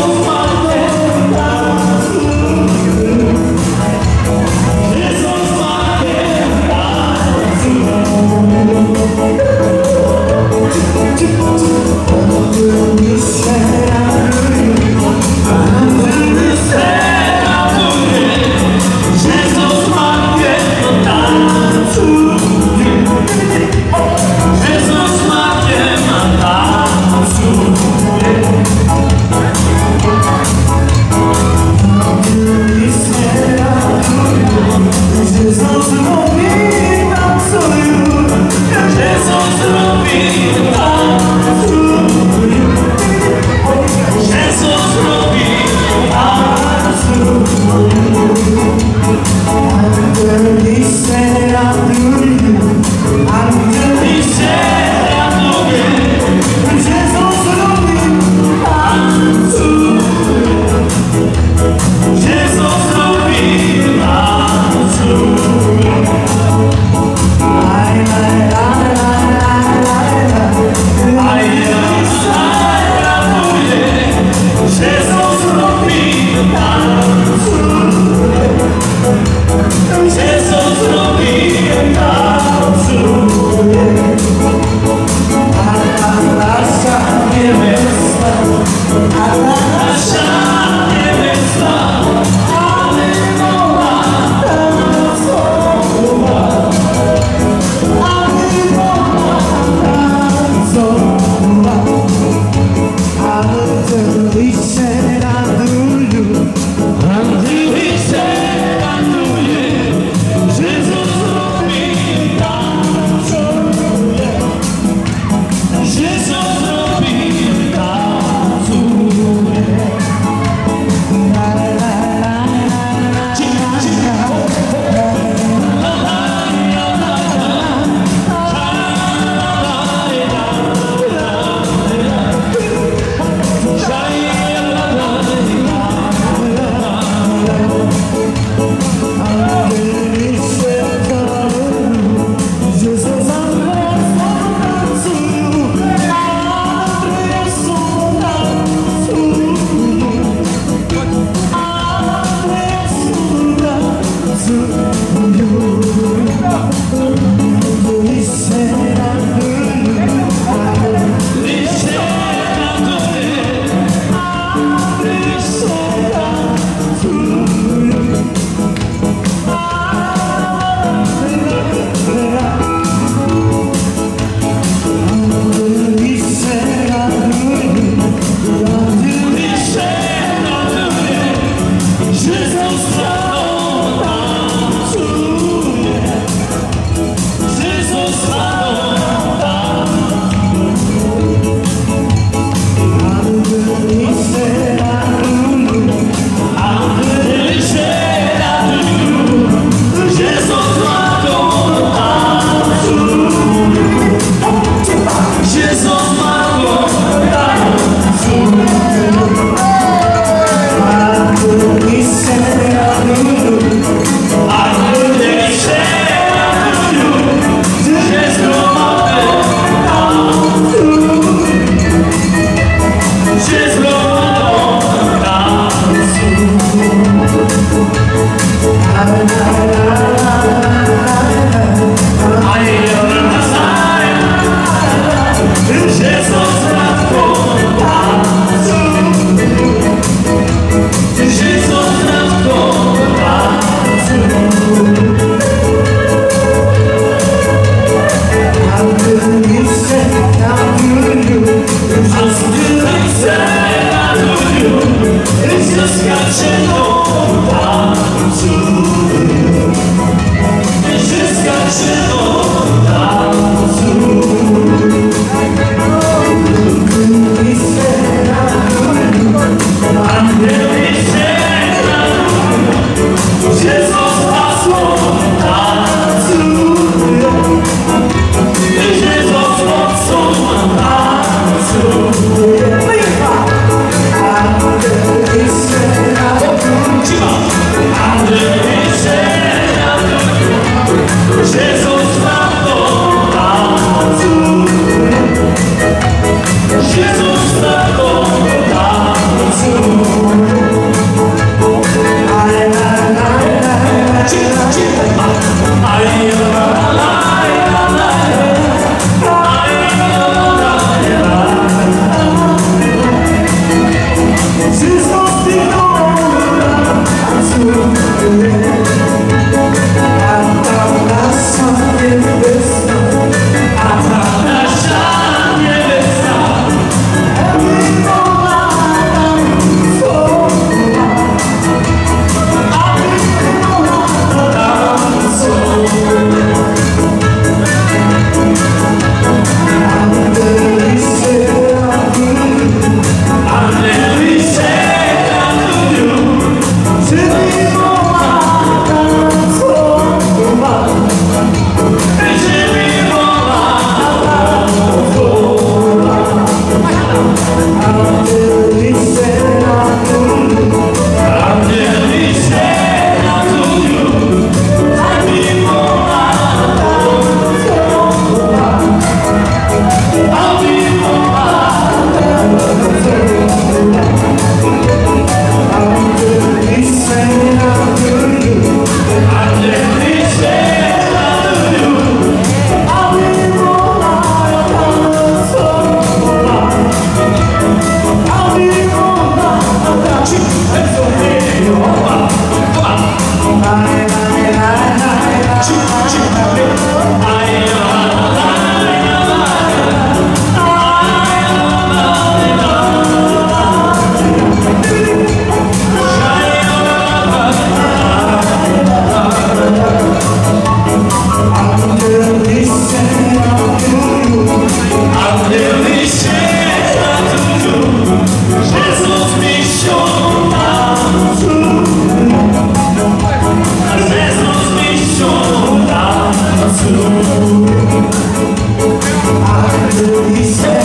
he said